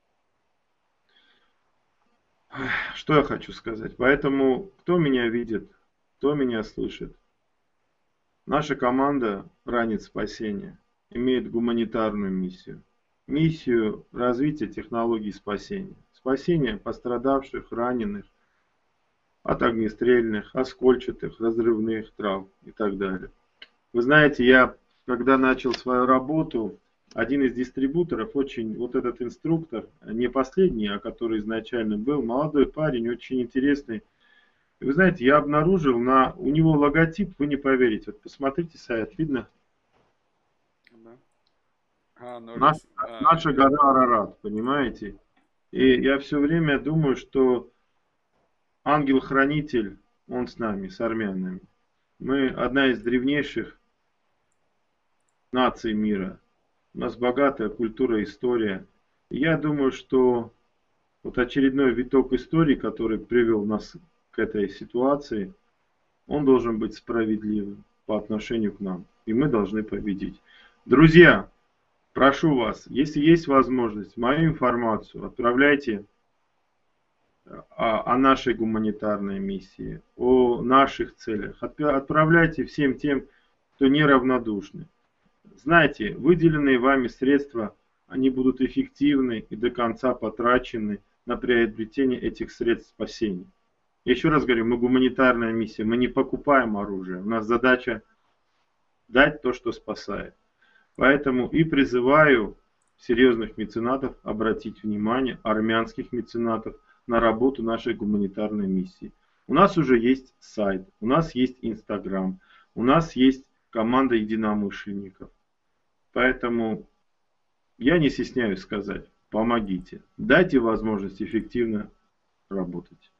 Что я хочу сказать? Поэтому, кто меня видит, кто меня слышит, наша команда «Ранец спасения» имеет гуманитарную миссию. Миссию развития технологий спасения. Спасения пострадавших, раненых, от огнестрельных, оскольчатых, разрывных травм и так далее. Вы знаете, я, когда начал свою работу, один из дистрибуторов, очень, вот этот инструктор, не последний, а который изначально был, молодой парень, очень интересный. И вы знаете, я обнаружил, на, у него логотип, вы не поверите, вот посмотрите сайт, видно? А, Наш, а, наша гора Арарат, понимаете? И я все время думаю, что ангел-хранитель, он с нами, с армянами. Мы одна из древнейших наций мира. У нас богатая культура, история. И я думаю, что вот очередной виток истории, который привел нас к этой ситуации, он должен быть справедливым по отношению к нам. И мы должны победить. Друзья, прошу вас, если есть возможность, мою информацию отправляйте о, о нашей гуманитарной миссии, о наших целях. Отправляйте всем тем, кто неравнодушны. Знаете, выделенные вами средства, они будут эффективны и до конца потрачены на приобретение этих средств спасения. Я еще раз говорю, мы гуманитарная миссия, мы не покупаем оружие. У нас задача дать то, что спасает. Поэтому и призываю серьезных меценатов обратить внимание, армянских меценатов, на работу нашей гуманитарной миссии. У нас уже есть сайт, у нас есть Инстаграм, у нас есть команда единомышленников. Поэтому я не стесняюсь сказать, помогите, дайте возможность эффективно работать.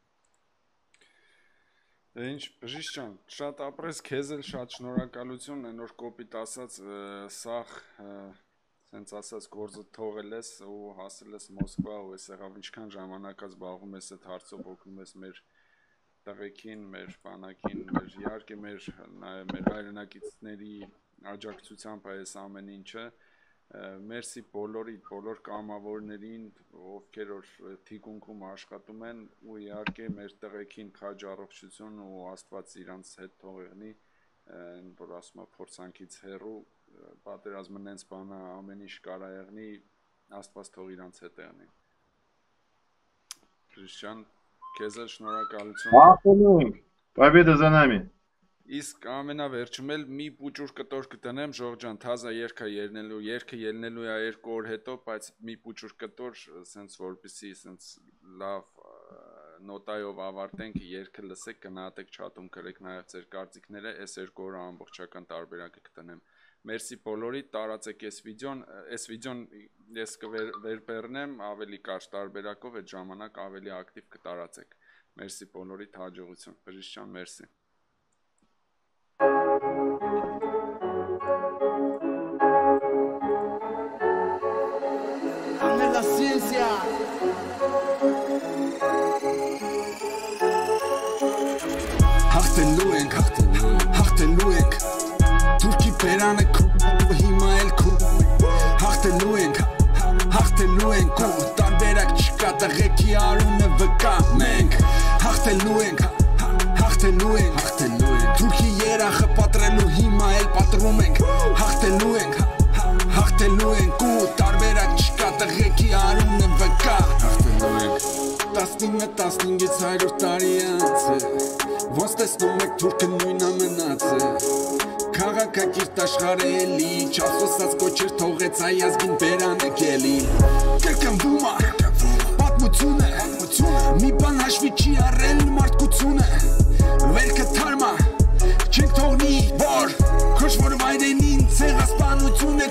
Ինչ բժիշկ շատ ապրես քեզ էլ շատ շնորհակալություն նոր կոպիտ ասած սախ սենց ասած գործը թողել ես ու հասել ես Մոսկվա ու այսեղավ ինչքան ժամանակ զբաղվում ես այդ հարցով օգնում ես մեր տղեկին, մեր բանակին, մեր իհարկե մեր մեր հայրենակիցների աջակցությամբ այս ամեն ինչը մերսի բոլորի բոլոր կամավորներին, ովքեր որ թիկունքում աշխատում են ու իհարկե մեր տղեկին քաջ առողջություն ու Աստված իրանց հետ թողեղնի, որ ասում է փորձանքից հեռու պատերազմը նենց բանա ամեն ինչ կարա եղնի, Աստված թող իրանց հետ եղնի։ Քրիստիան, քեզ էլ շնորհակալություն։ Ախոնենք, победа за нами։ Իսկ ամենավերջում էլ մի պուճուր կտոր կտնեմ, Ժողովուրդ ջան, թազա երգը ելնելու, երգը ելնելու է երկու օր հետո, բայց մի պուճուր կտոր, սենց որպեսի սենց լավ նոտայով ավարտենք, երգը լսեք, գնահատեք, չաթում գրեք նաև ձեր կարծիքները, այս երկու օրը ամբողջական տարբերակը կտնեմ։ Մերսի բոլորի, տարածեք այս վիդեոն, այս վիդեոն ես կվերբեռնեմ ավելի կարճ տարբերակով, այդ ժամանակ ավելի ակտիվ կտարածեք։ Մերսի բոլորի, հաջողություն։ Բժիշկ ջան, մերսի։ La ciencia. Հաղթելու ենք, հաղթելու ենք, Թուրքի բերանը քու, հիմա էլ քու, հաղթելու ենք, հաղթելու ենք, ու տարբերակ չկա, տղեկի արունը վկա, մենք հաղթելու ենք, հաղթելու ենք, հաղթելու ենք, Թուրքի երախը պատրելու, հիմա էլ պատրում ենք, հաղթելու ենք, հաղթելու ենք, ու տարբերակ չկա, տղեկի արունը վկա, հաղթելու ենք, տասնինը տասնինգից հարյուր տարի անց է, ոնց տեսնում եք թուրքը նույնը մնաց է, քաղաքակիրթ աշխարհը էլի, չասոսած կոչեր թողեց այ ազգին բերանը գելի, կրկնվում է, պատմությունը, մի բան հաշվի չի առել մարդկությունը, վերքը թարմա, չենք թողնի, որ քոչ որ վայրենին ցեղասպանություն է